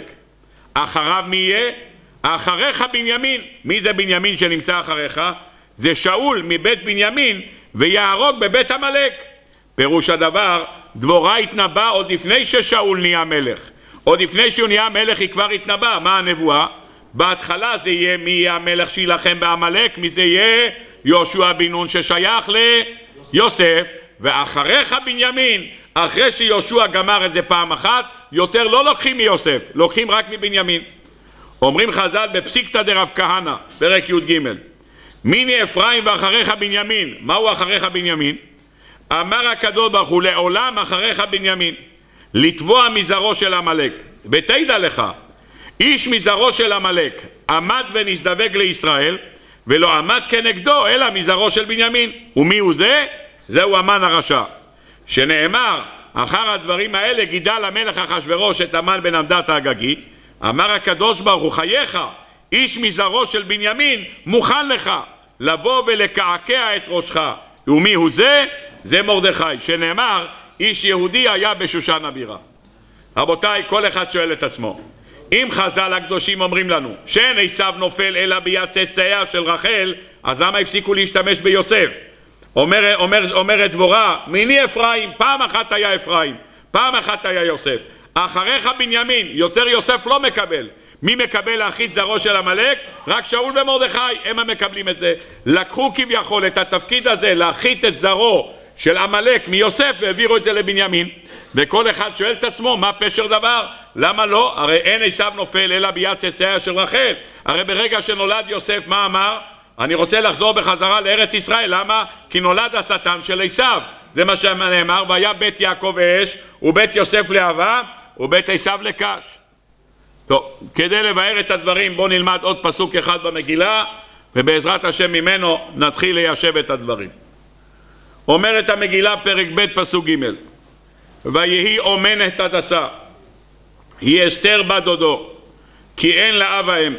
אחריו מי יהיה? אחריך בנימין. מי זה בנימין שנמצא אחריך? זה שאול מבית בנימין, ויהרוג בבית עמלק. פירוש הדבר, דבורה התנבא עוד לפני ששאול נהיה מלך. עוד לפני שהוא נהיה מלך היא כבר התנבא. מה הנבואה? בהתחלה זה יהיה מי יהיה המלך שילחם בעמלק, מי זה יהיה? יהושע בן נון ששייך ליוסף. ואחריך בנימין, אחרי שיהושע גמר את זה פעם אחת, יותר לא לוקחים מיוסף, לוקחים רק מבנימין. אומרים חז"ל בפסיקתא דרב כהנא, פרק י"ג, מיני אפרים ואחריך בנימין. מהו אחריך בנימין? אמר הקדוש ברוך הוא, לעולם אחריך בנימין, לתבוע מזרעו של עמלק. ותדע לך, איש מזרעו של עמלק עמד ונזדווג לישראל, ולא עמד כנגדו אלא מזרעו של בנימין. ומי הוא זה? זהו המן הרשע, שנאמר אחר הדברים האלה גידל המלך אחשוורוש את המן בן המדת האגגי. אמר הקדוש ברוך הוא, חייך, איש מזרעו של בנימין מוכן לך לבוא ולקעקע את ראשך. ומי הוא זה? זה מרדכי, שנאמר איש יהודי היה בשושן הבירה. רבותיי, כל אחד שואל את עצמו, אם חז"ל הקדושים אומרים לנו שאין עשיו נופל אלא ביד צאצאיה של רחל, אז למה הפסיקו להשתמש ביוסף? אומר, אומר, אומרת דבורה, מיני אפרים, פעם אחת היה אפרים, פעם אחת היה יוסף. אחריך בנימין, יותר יוסף לא מקבל. מי מקבל להחית זרעו של עמלק? רק שאול ומרדכי, הם המקבלים את זה. לקחו כביכול את התפקיד הזה להחית את זרעו של עמלק מיוסף והעבירו את זה לבנימין. וכל אחד שואל את עצמו, מה פשר דבר? למה לא? הרי אין עשיו נופל אלא ביד צאצאיה של רחל. הרי ברגע שנולד יוסף, מה אמר? אני רוצה לחזור בחזרה לארץ ישראל. למה? כי נולד השטן של עשיו. זה מה שנאמר, והיה בית יעקב אש ובית יוסף לאהבה ובית עשיו לקש. טוב, כדי לבאר את הדברים בואו נלמד עוד פסוק אחד במגילה, ובעזרת השם ממנו נתחיל ליישב את הדברים. אומרת המגילה פרק ב' פסוק ג', ויהי אומנת הדסה, היא אסתר בת דודו, כי אין לה אב ואם,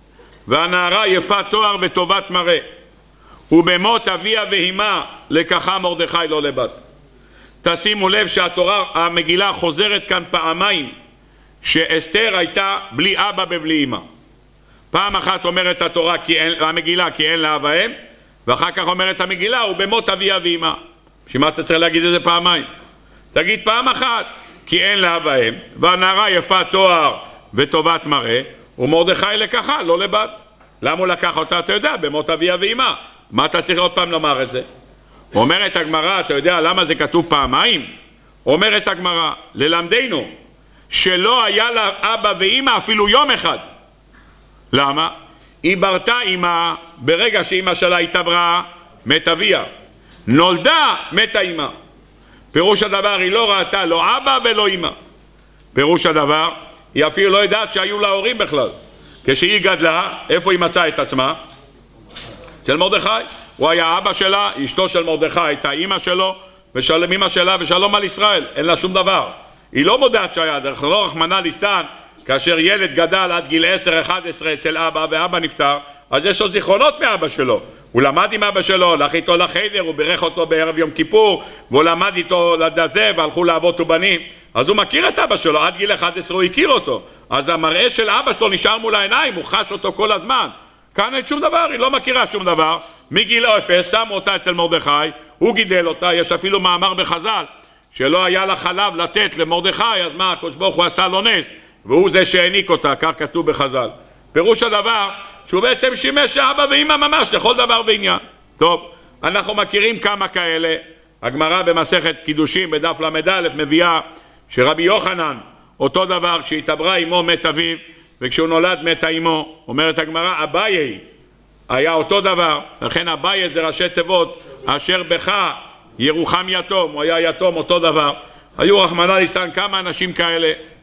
והנערה יפת תואר וטובת מראה, ובמות אביה ואימה לקחה מרדכי לא לבת. תשימו לב שהתורה, המגילה חוזרת כאן פעמיים, שאסתר הייתה בלי אבא ובלי אמא. פעם אחת אומרת התורה, כי אין, המגילה, כי אין לה אב ואם, ואחר כך אומרת המגילה, ובמות אביה ואמא. שמה אתה צריך להגיד את זה פעמיים? תגיד פעם אחת, כי אין לה אב ואם, והנערה יפת תואר וטובת מראה, ומרדכי לקחה לא לבת. למה הוא לקח אותה? אתה יודע, במות אביה ואמא. מה אתה צריך עוד פעם לומר את זה? אומרת הגמרא, אתה יודע למה זה כתוב פעמיים? אומרת הגמרא, ללמדנו שלא היה לה אבא ואמא אפילו יום אחד. למה? היא ברתה אמא, ברגע שאמא שלה התעברה, מת אביה. נולדה, מתה אמא. פירוש הדבר, היא לא ראתה לא אבא ולא אמא. פירוש הדבר, היא אפילו לא יודעת שהיו לה הורים בכלל. כשהיא גדלה, איפה היא מצאה את עצמה? אצל מרדכי. הוא היה אבא שלה, אשתו של מרדכי הייתה אמא שלו, ושלום אמא שלה ושלום על ישראל. אין לה שום דבר. היא לא מודעת שהיה, דרך לא רחמנא ליצלן, כאשר ילד גדל עד גיל עשר אחת עשרה אצל אבא ואבא נפטר, אז יש לו זיכרונות מאבא שלו. הוא למד עם אבא שלו, הלך איתו לחדר, הוא בירך אותו בערב יום כיפור, והוא למד איתו לזה, והלכו לאבות ובנים. אז הוא מכיר את אבא שלו, עד גיל אחת עשרה הוא הכיר אותו. אז המראה של אבא שלו נשאר מול העיניים, הוא חש אותו כל הזמן. כאן אין שום דבר, היא לא מכירה שום דבר. מגיל אפס שמו אותה אצל מרדכי, הוא גידל אותה. יש אפילו מאמר בחז"ל שלא היה לה חלב לתת למרדכי, אז מה, הקדוש ברוך הוא עשה לו נס, והוא זה שהעניק אותה, כך כתוב בחז"ל. פירוש הדבר שהוא בעצם שימש אבא ואמא ממש לכל דבר ועניין. טוב, אנחנו מכירים כמה כאלה. הגמרא במסכת קידושים בדף למד מביאה שרבי יוחנן אותו דבר, כשהתעברה אמו מת אביו, וכשהוא נולד מתה אמו. אומרת הגמרא, אביי היה אותו דבר, לכן אביי זה ראשי תיבות אשר בך ירוחם יתום, הוא היה יתום אותו דבר. היו רחמנא ליצלן כמה אנשים כאלה,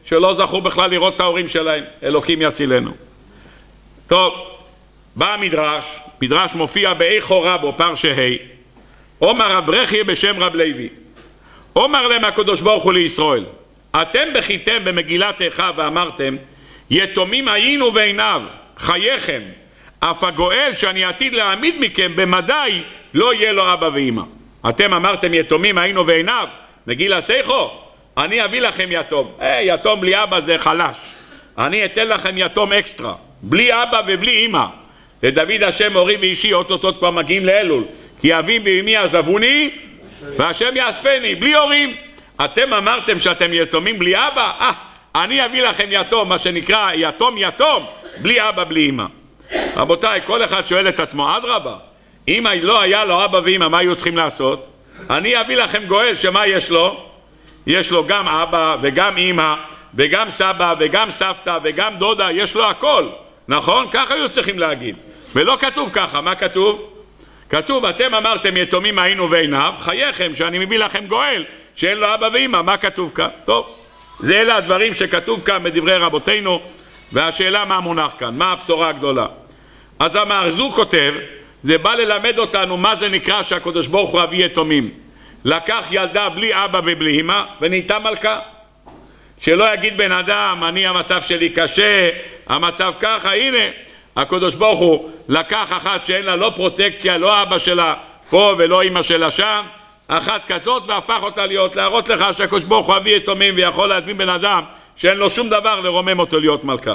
שלא זכו בכלל לראות את ההורים שלהם. אלוקים יצילנו. טוב, בא המדרש, מדרש מופיע באיכו רבו פרשה ה', אומר רב רכיה בשם רב לוי, אומר להם הקדוש ברוך הוא לישראל, אתם בכיתם במגילת איכה ואמרתם, יתומים היינו ועיניו, חייכם, אף הגואל שאני עתיד להעמיד מכם במדי לא יהיה לו אבא ואמא. אתם אמרתם יתומים היינו ועיניו, מגילה סייכו, אני אביא לכם יתום. היי, יתום בלי אבא זה חלש. אני אתן לכם יתום אקסטרה, בלי אבא ובלי אמא. לדוד השם אורי ואישי, אוטוטוט כבר מגיעים לאלול, כי אבי ואמי עזבוני והשם יאספני, בלי הורים. אתם אמרתם שאתם יתומים בלי אבא, אה, אני אביא לכם יתום, מה שנקרא יתום יתום, בלי אבא בלי אמא. רבותיי, כל אחד שואל את עצמו, אדרבה, אם לא היה לו אבא ואמא, מה היו צריכים לעשות? אני אביא לכם גואל, שמה יש לו? יש לו גם אבא וגם אמא וגם סבא וגם סבתא וגם דודה, יש לו הכל, נכון? ככה היו צריכים להגיד, ולא כתוב ככה. מה כתוב? כתוב, אתם אמרתם יתומים היינו ועיניו, חייכם שאני מביא לכם גואל שאין לו אבא ואמא. מה כתוב כאן? טוב, זה אלה הדברים שכתוב כאן בדברי רבותינו, והשאלה מה מונח כאן, מה הבשורה הגדולה. אז המארזו כותב, זה בא ללמד אותנו מה זה נקרא שהקדוש ברוך הוא אבי יתומים. לקח ילדה בלי אבא ובלי אמא ונהייתה מלכה. שלא יגיד בן אדם, אני המצב שלי קשה, המצב ככה, הנה הקדוש ברוך הוא לקח אחת שאין לה לא פרוטקציה, לא אבא שלה פה ולא אמא שלה שם, אחת כזאת, והפך אותה להיות, להראות לך שהקדוש ברוך הוא אבי יתומים ויכול להזמין בן אדם שאין לו שום דבר לרומם אותו להיות מלכה.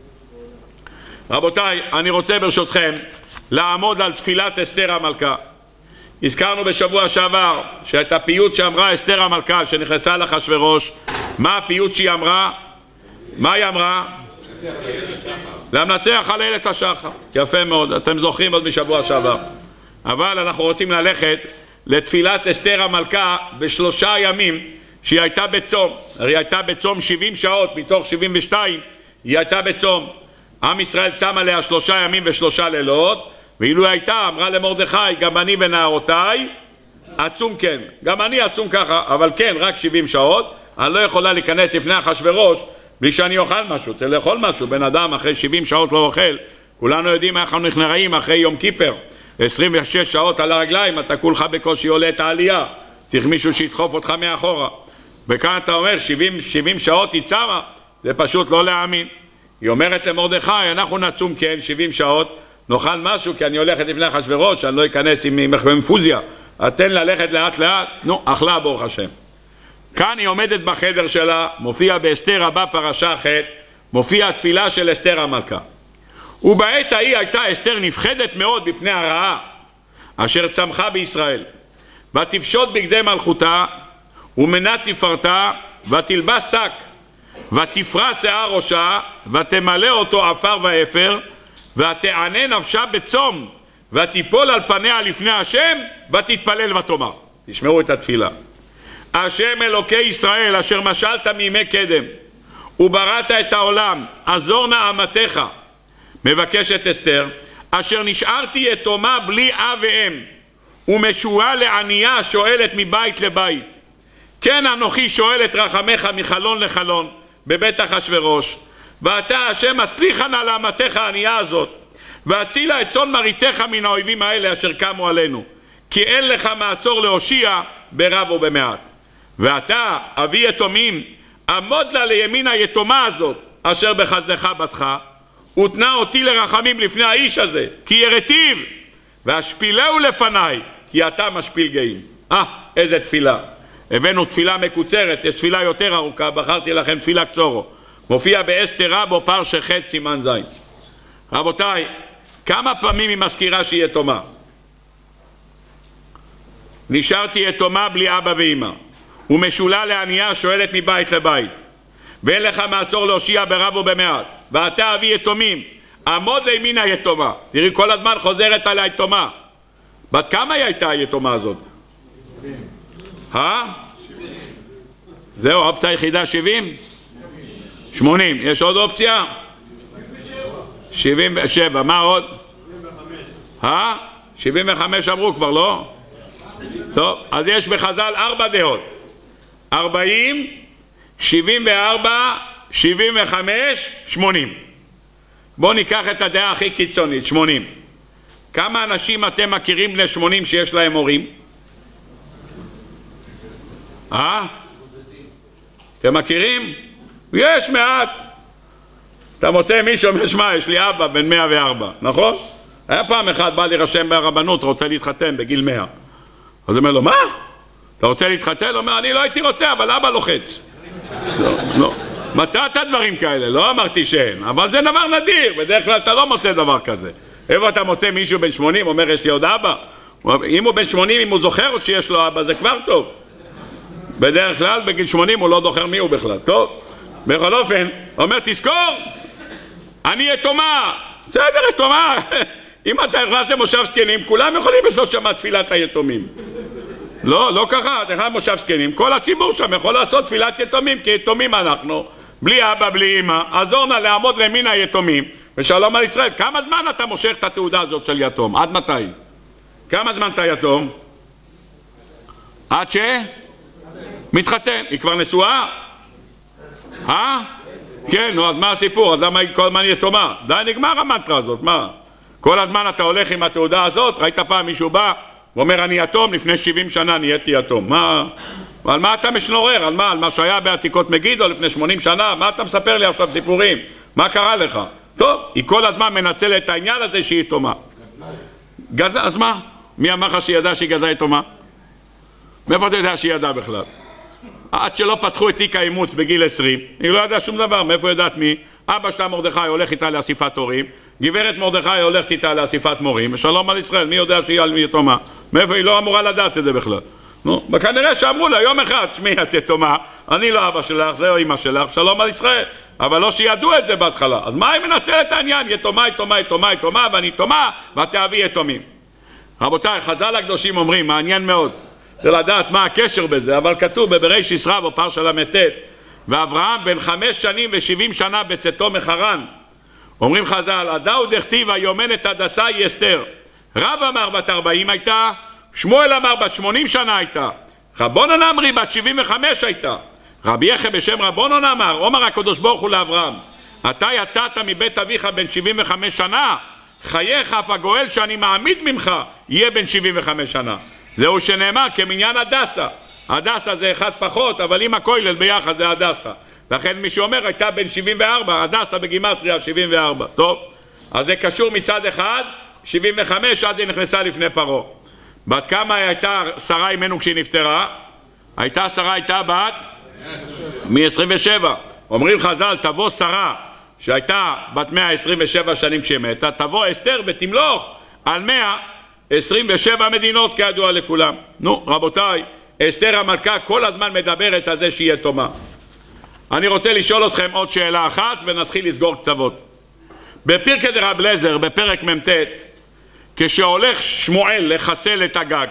רבותיי, אני רוצה ברשותכם לעמוד על תפילת אסתר המלכה. הזכרנו בשבוע שעבר שאת הפיוט שאמרה אסתר המלכה שנכנסה לאחשוורוש, מה הפיוט שהיא אמרה? מה היא אמרה? למנצח על איילת השחר. יפה מאוד, אתם זוכרים עוד משבוע שעבר. אבל אנחנו רוצים ללכת לתפילת אסתר המלכה בשלושה ימים שהיא הייתה בצום. היא הייתה בצום שבעים שעות מתוך שבעים ושתיים, היא הייתה בצום. עם ישראל צם עליה שלושה ימים ושלושה לילות, ואילו הייתה, אמרה למרדכי, גם אני ונערותיי עצום, כן, גם אני עצום ככה, אבל כן, רק שבעים שעות. אני לא יכולה להיכנס לפני אחשוורוש בלי שאני אוכל משהו. צריך לאכול משהו. בן אדם אחרי שבעים שעות לא אוכל. כולנו יודעים איך אנחנו נראים אחרי יום כיפר, עשרים ושש שעות על הרגליים, אתה כולך בקושי עולה את העלייה, צריך מישהו שידחוף אותך מאחורה. וכאן אתה אומר שבעים, שבעים שעות היא צמה, זה פשוט לא להאמין. היא אומרת למרדכי, אנחנו נצום כן שבעים שעות, נאכל משהו, כי אני הולכת לפני אחשוורוש, אני לא אכנס עם אינפוזיה, תן ללכת לאט לאט. נו, אכלה ברוך השם. כאן היא עומדת בחדר שלה, מופיע באסתר רבה פרשה ח', מופיע התפילה של אסתר המלכה. ובעת ההיא הייתה אסתר נפחדת מאוד בפני הרעה אשר צמחה בישראל, ותפשוט בגדי מלכותה ומנת תפארתה, ותלבש שק, ותפרע שיער ראשה, ותמלא אותו עפר ואפר, ותענה נפשה בצום, ותיפול על פניה לפני השם, ותתפלל ותאמר. תשמעו את התפילה. השם אלוקי ישראל אשר משלת מימי קדם ובראת את העולם, עזור נא אמתך. מבקשת אסתר, אשר נשארתי יתומה בלי אב ואם ומשורה לענייה שואלת מבית לבית, כן אנוכי שואלת רחמך מחלון לחלון בבית אחשוורוש, ואתה השם הסליחה נא לאמתך הענייה הזאת, והצילה את צאן מרעיתך מן האויבים האלה אשר קמו עלינו, כי אין לך מעצור להושיע ברב ובמעט. ואתה אבי יתומים, עמוד לה לימין היתומה הזאת אשר בחסדך בתך, ותנה אותי לרחמים לפני האיש הזה, כי ירטיב, והשפילהו לפניי, כי אתה משפיל גאים. אה, איזה תפילה. הבאנו תפילה מקוצרת, יש תפילה יותר ארוכה, בחרתי לכם תפילה קצורו. מופיע באסתר רבו פרשה ח' סימן ז'. רבותיי, כמה פעמים היא מזכירה שהיא יתומה? נשארתי יתומה בלי אבא ואמא, ומשולה לענייה שואלת מבית לבית, ואין לך מעצור להושיע ברב ובמעט, ואתה אבי יתומים, עמוד לימין היתומה. תראי, כל הזמן חוזרת על היתומה. בת כמה היא הייתה היתומה הזאת? אה? זהו, האופציה היחידה שבעים? שמונים. יש עוד אופציה? שבעים ושבע. מה עוד? אה? שבעים וחמש אמרו כבר, לא? טוב, אז יש בחז"ל ארבע דעות. ארבעים, שבעים וארבע שבעים וחמש, שמונים. בואו ניקח את הדעה הכי קיצונית, שמונים. כמה אנשים אתם מכירים בני שמונים שיש להם הורים? אה? אתם מכירים? יש מעט. אתה מוצא מישהו אומר, שמע, יש לי אבא בן מאה וארבע, נכון? היה פעם אחד בא להירשם ברבנות, רוצה להתחתן בגיל מאה. אז הוא אומר לו, מה? אתה רוצה להתחתן? הוא אומר, אני לא הייתי רוצה, אבל אבא לוחץ. לא, לא. מצאת דברים כאלה, לא אמרתי שאין, אבל זה דבר נדיר, בדרך כלל אתה לא מוצא דבר כזה. איפה אתה מוצא מישהו בן שמונים, אומר, יש לי עוד אבא? אם הוא בן שמונים, אם הוא זוכר עוד שיש לו אבא, זה כבר טוב. בדרך כלל, בגיל שמונים הוא לא זוכר מי הוא בכלל. טוב, בכל אופן, אומר, תזכור, אני יתומה. בסדר, יתומה. אם אתה הכנסת למושב זקנים, כולם יכולים לעשות שם תפילת היתומים. לא, לא ככה, אתה נכנס למושב זקנים, כל הציבור שם יכול לעשות תפילת יתומים, כי יתומים אנחנו, בלי אבא, בלי אמא, עזור נא לעמוד למין היתומים, ושלום על ישראל. כמה זמן אתה מושך את התעודה הזאת של יתום? עד מתי? כמה זמן אתה יתום? עד ש? מתחתן. היא כבר נשואה? אה? כן, נו, אז מה הסיפור? אז למה היא כל הזמן יתומה? די, נגמר המנטרה הזאת, מה? כל הזמן אתה הולך עם התעודה הזאת, ראית פעם מישהו בא ואומר אני יתום, לפני שבעים שנה נהייתי יתום. מה? על מה אתה משנורר? על מה? על מה שהיה בעתיקות מגידו לפני שמונים שנה? מה אתה מספר לי עכשיו סיפורים? מה קרה לך? טוב, היא כל הזמן מנצלת את העניין הזה שהיא יתומה. גזע, אז מה? מי אמר לך שהיא ידעה שהיא גזעה יתומה? מאיפה אתה יודע שהיא ידעה בכלל? עד שלא פתחו את תיק האימוץ בגיל עשרים, היא לא ידעה שום דבר. מאיפה יודעת מי? אבא שלה מרדכי הולך איתה לאסיפת הורים, גברת מרדכי הולכת איתה לאסיפת מורים, ושלום על ישראל, מי יודע שהיא יתומה? מאיפה היא לא אמורה לדעת את זה בכלל? נו, וכנראה שאמרו לה יום אחד, שמי את יתומה, אני לא אבא שלך, זה או אמא שלך, שלום על ישראל, אבל לא שידעו את זה בהתחלה. אז מה היא מנצלת העניין? יתומה, יתומה, יתומה, יתומה, ואני יתומה, ותאבי יתומים. רבותיי, חז"ל הקדושים אומרים, מעניין מאוד, זה לדעת מה הקשר בזה, אבל כתוב בבראשית רב בפרשה ל"ט, ואברהם בן חמש שנים ושבעים שנה בצאתו מחרן. אומרים חז"ל, הדאו דכתיב היומנת הדסה היא אסתר. רב אמר בת ארבעים הייתה, שמואל אמר בת שמונים שנה הייתה, רבונן אמרי בת שבעים וחמש הייתה. רבי יחיא בשם רבונן אמר, אומר הקדוש ברוך הוא לאברהם, אתה יצאת מבית אביך בן שבעים וחמש שנה, חייך אף הגואל שאני מעמיד ממך יהיה בן שבעים וחמש שנה. זהו שנאמר כמניין הדסה. הדסה זה אחד פחות, אבל עם הכולל ביחד זה הדסה. לכן מי שאומר הייתה בן שבעים וארבע, הדסה בגימטריה שבעים וארבע. טוב, אז זה קשור מצד אחד, שבעים וחמש עד היא נכנסה לפני פרעה. בת כמה הייתה שרה אימנו כשהיא נפטרה? הייתה שרה, הייתה בת? מ-עשרים ושבע. אומרים חז"ל, תבוא שרה שהייתה בת מאה עשרים ושבע שנים כשהיא מתה, תבוא אסתר ותמלוך על מאה עשרים ושבע מדינות כידוע לכולם. נו, רבותיי, אסתר המלכה כל הזמן מדברת על זה שהיא יתומה. אני רוצה לשאול אתכם עוד שאלה אחת ונתחיל לסגור קצוות. בפרקי דרב אליעזר, בפרק מ"ט, כשהולך שמואל לחסל את הגג,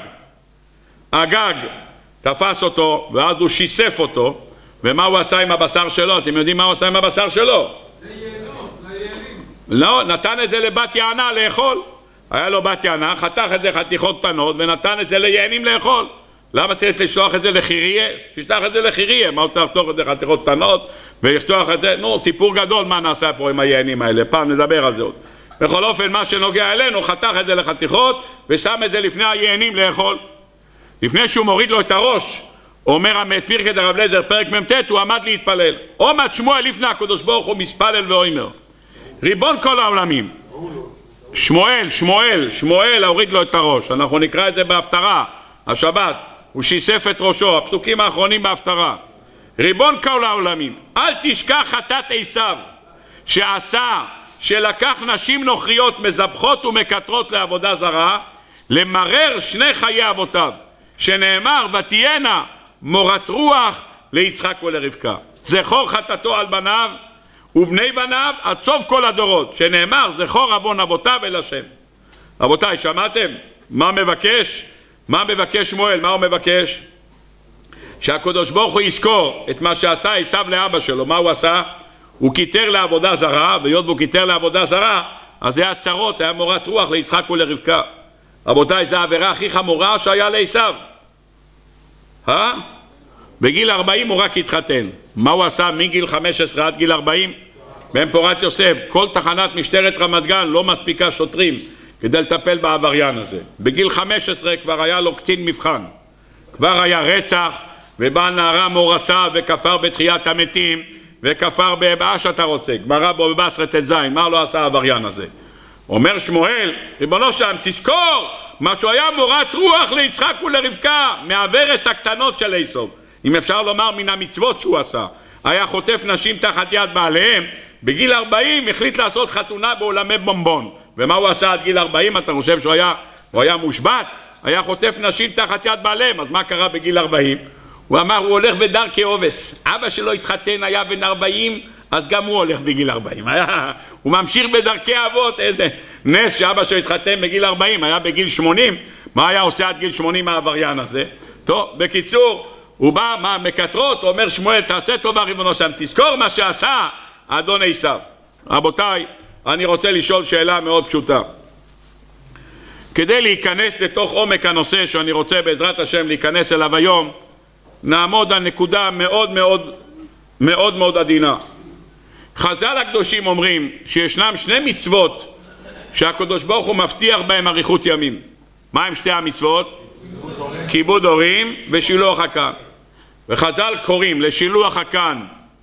הגג תפס אותו ואז הוא שיסף אותו, ומה הוא עשה עם הבשר שלו? אתם יודעים מה הוא עשה עם הבשר שלו? ליינות, ליינים. לא, נתן את זה לבת יענה לאכול. היה לו בת יענה, חתך את זה חתיכות קטנות ונתן את זה ליינים לאכול. למה צריך לשלוח את זה לחירייה? שישלח את זה לחירייה. מה הוא צריך לשלוח את זה חתיכות קטנות ולשלוח את זה? נו, סיפור גדול מה נעשה פה עם היינים האלה, פעם נדבר על זה עוד. בכל אופן, מה שנוגע אלינו, חתך את זה לחתיכות ושם את זה לפני היינים לאכול. לפני שהוא מוריד לו את הראש, אומר פרקי דרב אליעזר, פרק מ"ט, הוא עמד להתפלל. עומד שמואל לפני הקדוש ברוך הוא מספלל ואומר, ריבון כל העולמים. שמואל, שמואל, שמואל הוריד לו את הראש. אנחנו נקרא את זה בהפטרה, השבת. הוא שיסף את ראשו, הפסוקים האחרונים בהפטרה. ריבון כל העולמים, אל תשכח חטאת עשיו, שעשה, שלקח נשים נוכריות מזבחות ומקטרות לעבודה זרה, למרר שני חיי אבותיו, שנאמר ותהיינה מורת רוח ליצחק ולרבקה. זכור חטאתו על בניו ובני בניו עד סוף כל הדורות, שנאמר זכור עוון אבותיו אל השם. רבותיי, שמעתם? מה מבקש? מה מבקש שמואל? מה הוא מבקש? שהקדוש ברוך הוא יזכור את מה שעשה עשיו לאבא שלו. מה הוא עשה? הוא קיטר לעבודה זרה, והיות והוא קיטר לעבודה זרה, אז זה היה צרות, היה מורת רוח ליצחק ולרבקה. רבותיי, זו העבירה הכי חמורה שהיה לעשיו. אה? בגיל ארבעים הוא רק התחתן. מה הוא עשה מגיל חמש עשרה עד גיל ארבעים? בן פורת יוסף, כל תחנת משטרת רמת גן לא מספיקה שוטרים כדי לטפל בעבריין הזה. בגיל חמש עשרה כבר היה לו קצין מבחן, כבר היה רצח, ובא נערה מורסה וכפר בתחיית המתים וכפר במה שאתה רוצה, גמרא בו בבשרת ט"ז. מה לא עשה העבריין הזה? אומר שמואל, ריבונו שלם, תזכור מה שהוא היה מורת רוח ליצחק ולרבקה מהוורס הקטנות של עשיו, אם אפשר לומר מן המצוות שהוא עשה. היה חוטף נשים תחת יד בעליהם. בגיל ארבעים החליט לעשות חתונה בעולמי בומבון. ומה הוא עשה עד גיל ארבעים? אתה חושב שהוא היה, הוא היה מושבת? היה חוטף נשים תחת יד בעליהם. אז מה קרה בגיל ארבעים? הוא אמר, הוא הולך בדרכי עובס. אבא שלו התחתן, היה בן ארבעים, אז גם הוא הולך בגיל ארבעים. היה, הוא ממשיך בדרכי אבות. איזה נס שאבא שלו התחתן בגיל ארבעים, היה בגיל שמונים. מה היה עושה עד גיל שמונים העבריין הזה? טוב, בקיצור, הוא בא, מה, מקטרות, אומר שמואל, תעשה טובה ריבונו שלם, תזכור מה שעשה אדון עשיו. רבותיי, אני רוצה לשאול שאלה מאוד פשוטה. כדי להיכנס לתוך עומק הנושא שאני רוצה בעזרת השם להיכנס אליו היום, נעמוד על נקודה מאוד מאוד מאוד מאוד עדינה. חז"ל הקדושים אומרים שישנם שני מצוות שהקדוש ברוך הוא מבטיח בהם אריכות ימים. מה הם שתי המצוות? כיבוד הורים ושילוח הקן. וחז"ל קוראים לשילוח הקן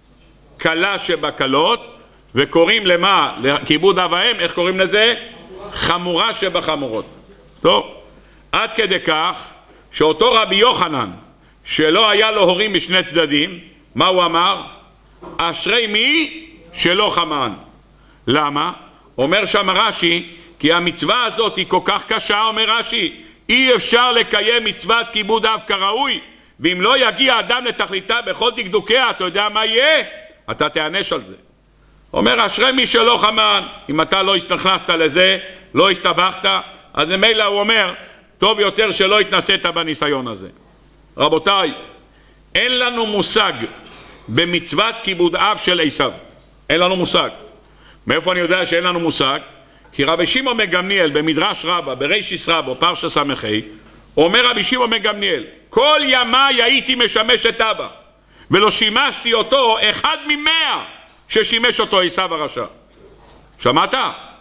קלה שבקלות, וקוראים למה? לכיבוד אב ואם, איך קוראים לזה? חמורה שבחמורות. טוב, עד כדי כך שאותו רבי יוחנן שלא היה לו הורים בשני צדדים, מה הוא אמר? אשרי מי שלא חמן. למה? אומר שם רש"י, כי המצווה הזאת היא כל כך קשה, אומר רש"י, אי אפשר לקיים מצוות כיבוד אב כראוי, ואם לא יגיע אדם לתכליתה בכל דקדוקיה, אתה יודע מה יהיה? אתה תענש על זה. אומר, אשרי מי שלא חמן. אם אתה לא נכנסת לזה, לא הסתבכת, אז ממילא הוא אומר, טוב יותר שלא התנסית בניסיון הזה. רבותיי, אין לנו מושג במצוות כיבוד אב של עשיו. אין לנו מושג. מאיפה אני יודע שאין לנו מושג? כי רבי שמעון בן גמליאל במדרש רבה, ברישיס רבו, פרשה סמכי, אומר רבי שמעון בן גמליאל, כל ימיי הייתי משמש את אבא, ולא שימשתי אותו אחד ממאה ששימש אותו עשיו הרשע. שמעת?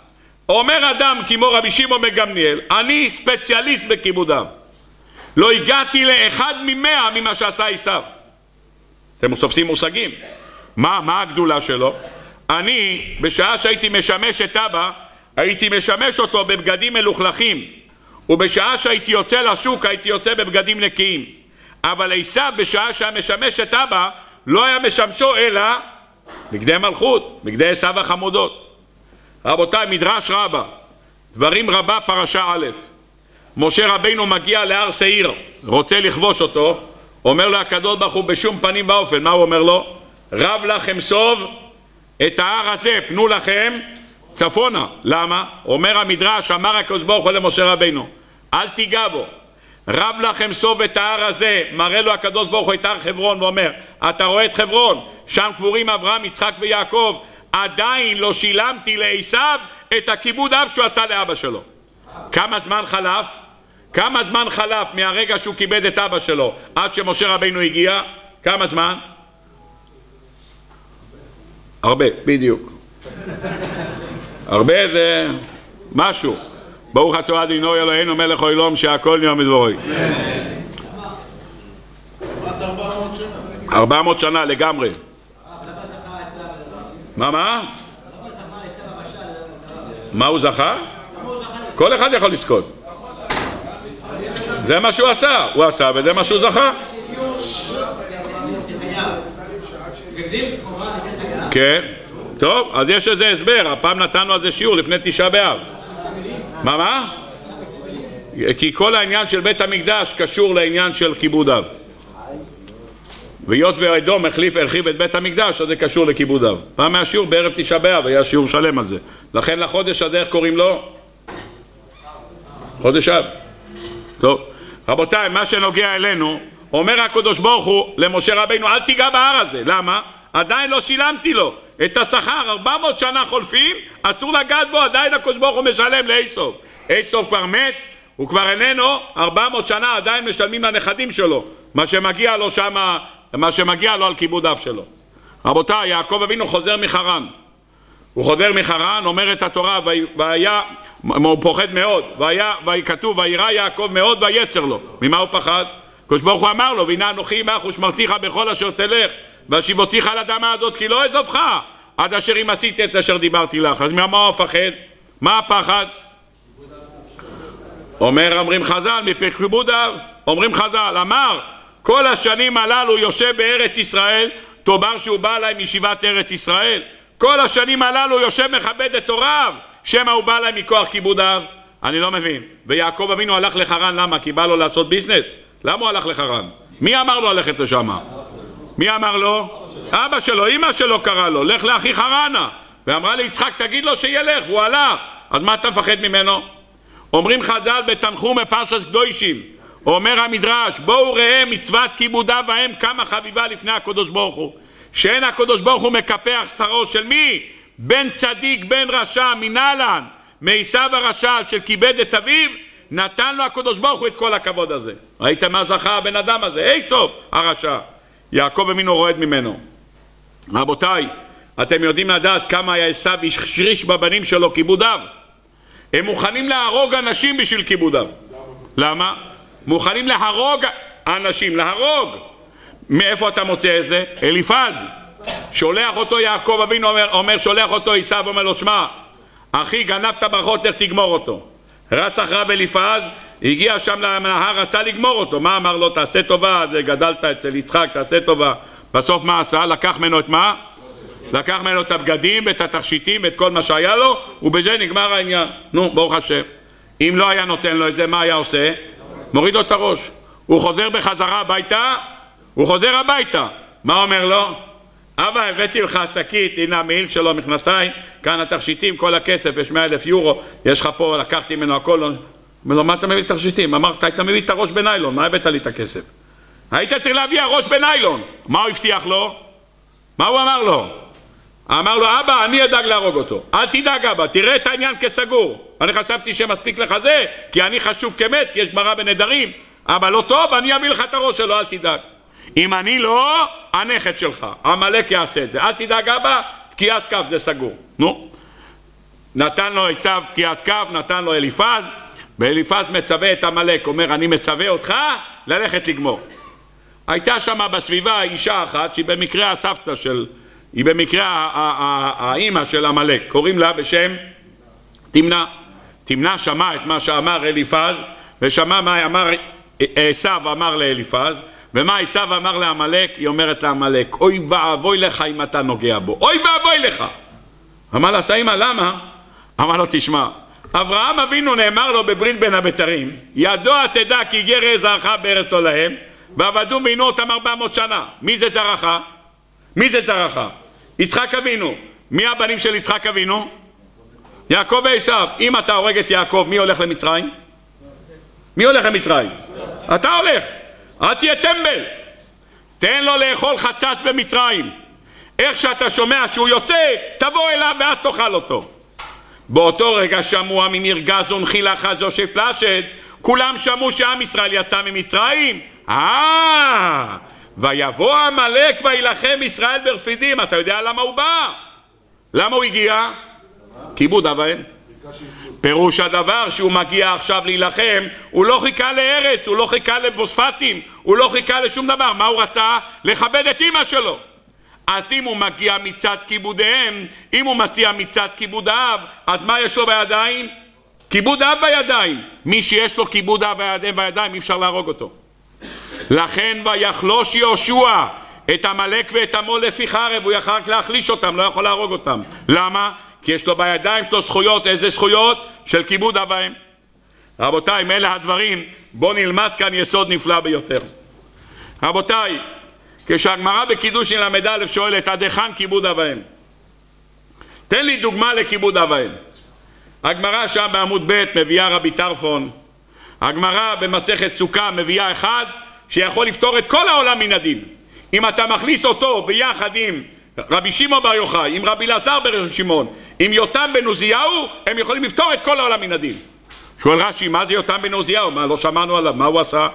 אומר אדם כמו רבי שמעון בן גמליאל, אני ספציאליסט בכיבוד אב, לא הגעתי לאחד ממאה ממה שעשה עשיו. אתם תופסים מושגים. מה, מה הגדולה שלו? אני, בשעה שהייתי משמש את אבא, הייתי משמש אותו בבגדים מלוכלכים, ובשעה שהייתי יוצא לשוק הייתי יוצא בבגדים נקיים. אבל עשיו, בשעה שהיה משמש את אבא, לא היה משמשו אלא בגדי מלכות, בגדי עשיו החמודות. רבותיי, מדרש רבה, דברים רבה פרשה א', משה רבינו מגיע להר שעיר, רוצה לכבוש אותו, אומר לו הקדוש ברוך הוא בשום פנים ואופן. מה הוא אומר לו? רב לכם סוב את ההר הזה, פנו לכם צפונה. למה? אומר המדרש, אמר הקדוש ברוך הוא למשה רבינו, אל תיגע בו. רב לכם סוב את ההר הזה, מראה לו הקדוש ברוך הוא את הר חברון ואומר, אתה רואה את חברון, שם קבורים אברהם, יצחק ויעקב, עדיין לא שילמתי לעשיו את הכיבוד אב שהוא עשה לאבא שלו. כמה זמן חלף? כמה זמן חלף מהרגע שהוא כיבד את אבא שלו עד שמשה רבינו הגיע? כמה זמן? הרבה, בדיוק. הרבה זה משהו. ברוך אתה אדינו אלוהינו מלך העולם שהכל נהיה מדברו. ארבע מאות שנה לגמרי. מה מה? מה הוא זכה? כל אחד יכול לזכות. זה מה שהוא עשה, הוא עשה וזה מה שהוא זכה. כן, טוב, אז יש איזה הסבר, הפעם נתנו על זה שיעור לפני תשעה באב. מה מה? כי כל העניין של בית המקדש קשור לעניין של כיבוד אב. והיות ואדום החליף, הרחיב את בית המקדש, אז זה קשור לכיבוד אב. פעם מהשיעור בערב תשעה באב, היה שיעור שלם על זה. לכן לחודש הזה, איך קוראים לו? חודש אב. טוב, רבותיי, מה שנוגע אלינו, אומר הקדוש ברוך הוא למשה רבינו, אל תיגע בהר הזה. למה? עדיין לא שילמתי לו את השכר. ארבע מאות שנה חולפים, אסור לגעת בו, עדיין הקדוש ברוך הוא משלם לעשיו. עשיו כבר מת, הוא כבר איננו, ארבע מאות שנה עדיין משלמים לנכדים שלו. מה שמגיע לו שמה, מה שמגיע לו על כיבוד אב שלו. רבותיי, יעקב אבינו חוזר מחרן. הוא חוזר מחרן, אומרת התורה, והיה, הוא פוחד מאוד, והיה, וכתוב, וירא יעקב מאוד ויצר לו. ממה הוא פחד? הקדוש ברוך הוא אמר לו, והנה אנוכי עמך ושמרתיך בכל אשר תלך, והשיבותיך על האדמה הזאת, כי לא אעזובך, עד אשר אם עשיתי את אשר דיברתי לך. אז ממה הוא פחד? מה הפחד? אומר, אומרים חז"ל, מפני כיבוד אב, אומרים חז"ל, אמר, כל השנים הללו יושב בארץ ישראל, תאמר שהוא בא להם מישיבת ארץ ישראל. כל השנים הללו יושב מכבד את הוריו, שמא הוא בא להם מכוח כיבוד אב. אני לא מבין. ויעקב אבינו הלך לחרן, למה? כי בא לו לעשות ביזנס. למה הוא הלך לחרן? מי אמר לו ללכת לשם? מי אמר לו? אבא שלו, אמא שלו קרא לו, לך לאחי חרנה. ואמרה ליצחק, תגיד לו שילך, הוא הלך. אז מה אתה מפחד ממנו? אומרים חז"ל בתנחום בפרשת קדושים, אומר המדרש, בואו ראה מצוות כיבוד אב ואם כמה חביבה לפני הקדוש ברוך הוא, שאין הקדוש ברוך הוא מקפח שרו של מי? בן צדיק בן רשע מנהלן, מעשיו הרשע של כיבד את אביו, נתן לו הקדוש ברוך הוא את כל הכבוד הזה. ראיתם מה זכה הבן אדם הזה? עשיו הרשע. יעקב אבינו רועד ממנו. רבותיי, אתם יודעים לדעת כמה היה עשיו השריש בבנים שלו כיבוד אב? הם מוכנים להרוג אנשים בשביל כיבוד אב. למה? מוכנים להרוג אנשים, להרוג. מאיפה אתה מוצא את זה? אליפז. שולח אותו יעקב אבינו, אומר, אומר שולח אותו עשיו, אומר לו, שמע, אחי, גנבת ברכות, לך תגמור אותו. רץ אחריו אליפז, הגיע שם לנהר, רצה לגמור אותו. מה אמר לו? תעשה טובה, גדלת אצל יצחק, תעשה טובה. בסוף מה עשה? לקח ממנו את מה? לקח ממנו את הבגדים ואת התכשיטים ואת כל מה שהיה לו, ובזה נגמר העניין. נו, ברוך השם. אם לא היה נותן לו את זה, מה היה עושה? מוריד לו את הראש. הוא חוזר בחזרה הביתה, הוא חוזר הביתה. מה אומר לו? אבא, הבאתי לך שקית, הנה המעיל שלו, מכנסיים, כאן התכשיטים, כל הכסף, יש מאה אלף יורו, יש לך פה, לקחתי ממנו הכל. אומר לו, מה אתה מביא תכשיטים? אמרת, היית מביא את הראש בניילון, מה הבאת לי את הכסף? היית צריך להביא הראש בניילון. מה הוא הבטיח לו? מה הוא אמר לו? אמר לו, אבא, אני אדאג להרוג אותו. אל תדאג, אבא, תראה את העניין כסגור. אני חשבתי שמספיק לך זה, כי אני חשוב כמת, כי יש גמרא בנדרים. אבא, לא טוב, אני אביא לך את הראש שלו, אל תדאג. אם אני לא, הנכד שלך, עמלק יעשה את זה. אל תדאג, אבא, תקיעת כף זה סגור. נו. נתן לו עשיו תקיעת כף, נתן לו אליפז, ואליפז מצווה את עמלק, אומר, אני מצווה אותך ללכת לגמור. הייתה שם בסביבה אישה אחת, שהיא במקרה הסבתא של... היא במקרה האימא של עמלק, קוראים לה בשם תמנה. תמנה שמע את מה שאמר אליפז, ושמע מה אמר עשיו אמר לאליפז, ומה עשיו אמר לעמלק. היא אומרת לעמלק, אוי ואבוי לך אם אתה נוגע בו, אוי ואבוי לך. אמר לה, סיימה, למה? אמר לו, תשמע, אברהם אבינו נאמר לו בברית בין הבתרים, ידוע תדע כי גר זרעך בארץ לא להם, ועבדו בעינו אותם ארבע מאות שנה. מי זה זרעך? מי זה זרעך? יצחק אבינו. מי הבנים של יצחק אבינו? יעקב ועשיו. אם אתה הורג את יעקב, מי הולך למצרים? מי הולך למצרים? אתה הולך. אל תהיה טמבל. תן לו לאכול חצץ במצרים. איך שאתה שומע שהוא יוצא, תבוא אליו ואז תאכל אותו. באותו רגע שמוע ממרגז ונחילה חזו של פלשת, כולם שמעו שעם ישראל יצא ממצרים. אה, ויבוא עמלק וילחם ישראל ברפידים. אתה יודע למה הוא בא? למה הוא הגיע? כיבוד אב ואם. פירוש הדבר שהוא מגיע עכשיו להילחם, הוא לא חיכה לארץ, הוא לא חיכה לבוספטים, הוא לא חיכה לשום דבר. מה הוא רצה? לכבד את אמא שלו. אז אם הוא מגיע מצד כיבודיהם, אם הוא מציע מצד כיבוד האב, אז מה יש לו בידיים? כיבוד האב בידיים. מי שיש לו כיבוד האב בידיים, אי אפשר להרוג אותו. לכן ויחלוש יהושע את עמלק ואת עמו לפי חרב, הוא יכול רק להחליש אותם, לא יכול להרוג אותם. למה? כי יש לו בידיים שלו זכויות. איזה זכויות? של כיבוד אב ואם. רבותיי, מאלה הדברים, בואו נלמד כאן יסוד נפלא ביותר. רבותיי, כשהגמרא בקידושין למד א' שואלת עד היכן כיבוד אב ואם, תן לי דוגמה לכיבוד אב ואם. הגמרא שם בעמוד ב' מביאה רבי טרפון, הגמרא במסכת סוכה מביאה אחד שיכול לפתור את כל העולם מן הדין. אם אתה מכניס אותו ביחד עם רבי שמעון בר יוחאי, עם רבי אלעזר בן שמעון, עם יותם בן עוזיהו, הם יכולים לפתור את כל העולם מן הדין. שואל רש"י, מה זה יותם בן עוזיהו? מה, לא שמענו עליו, מה הוא עשה?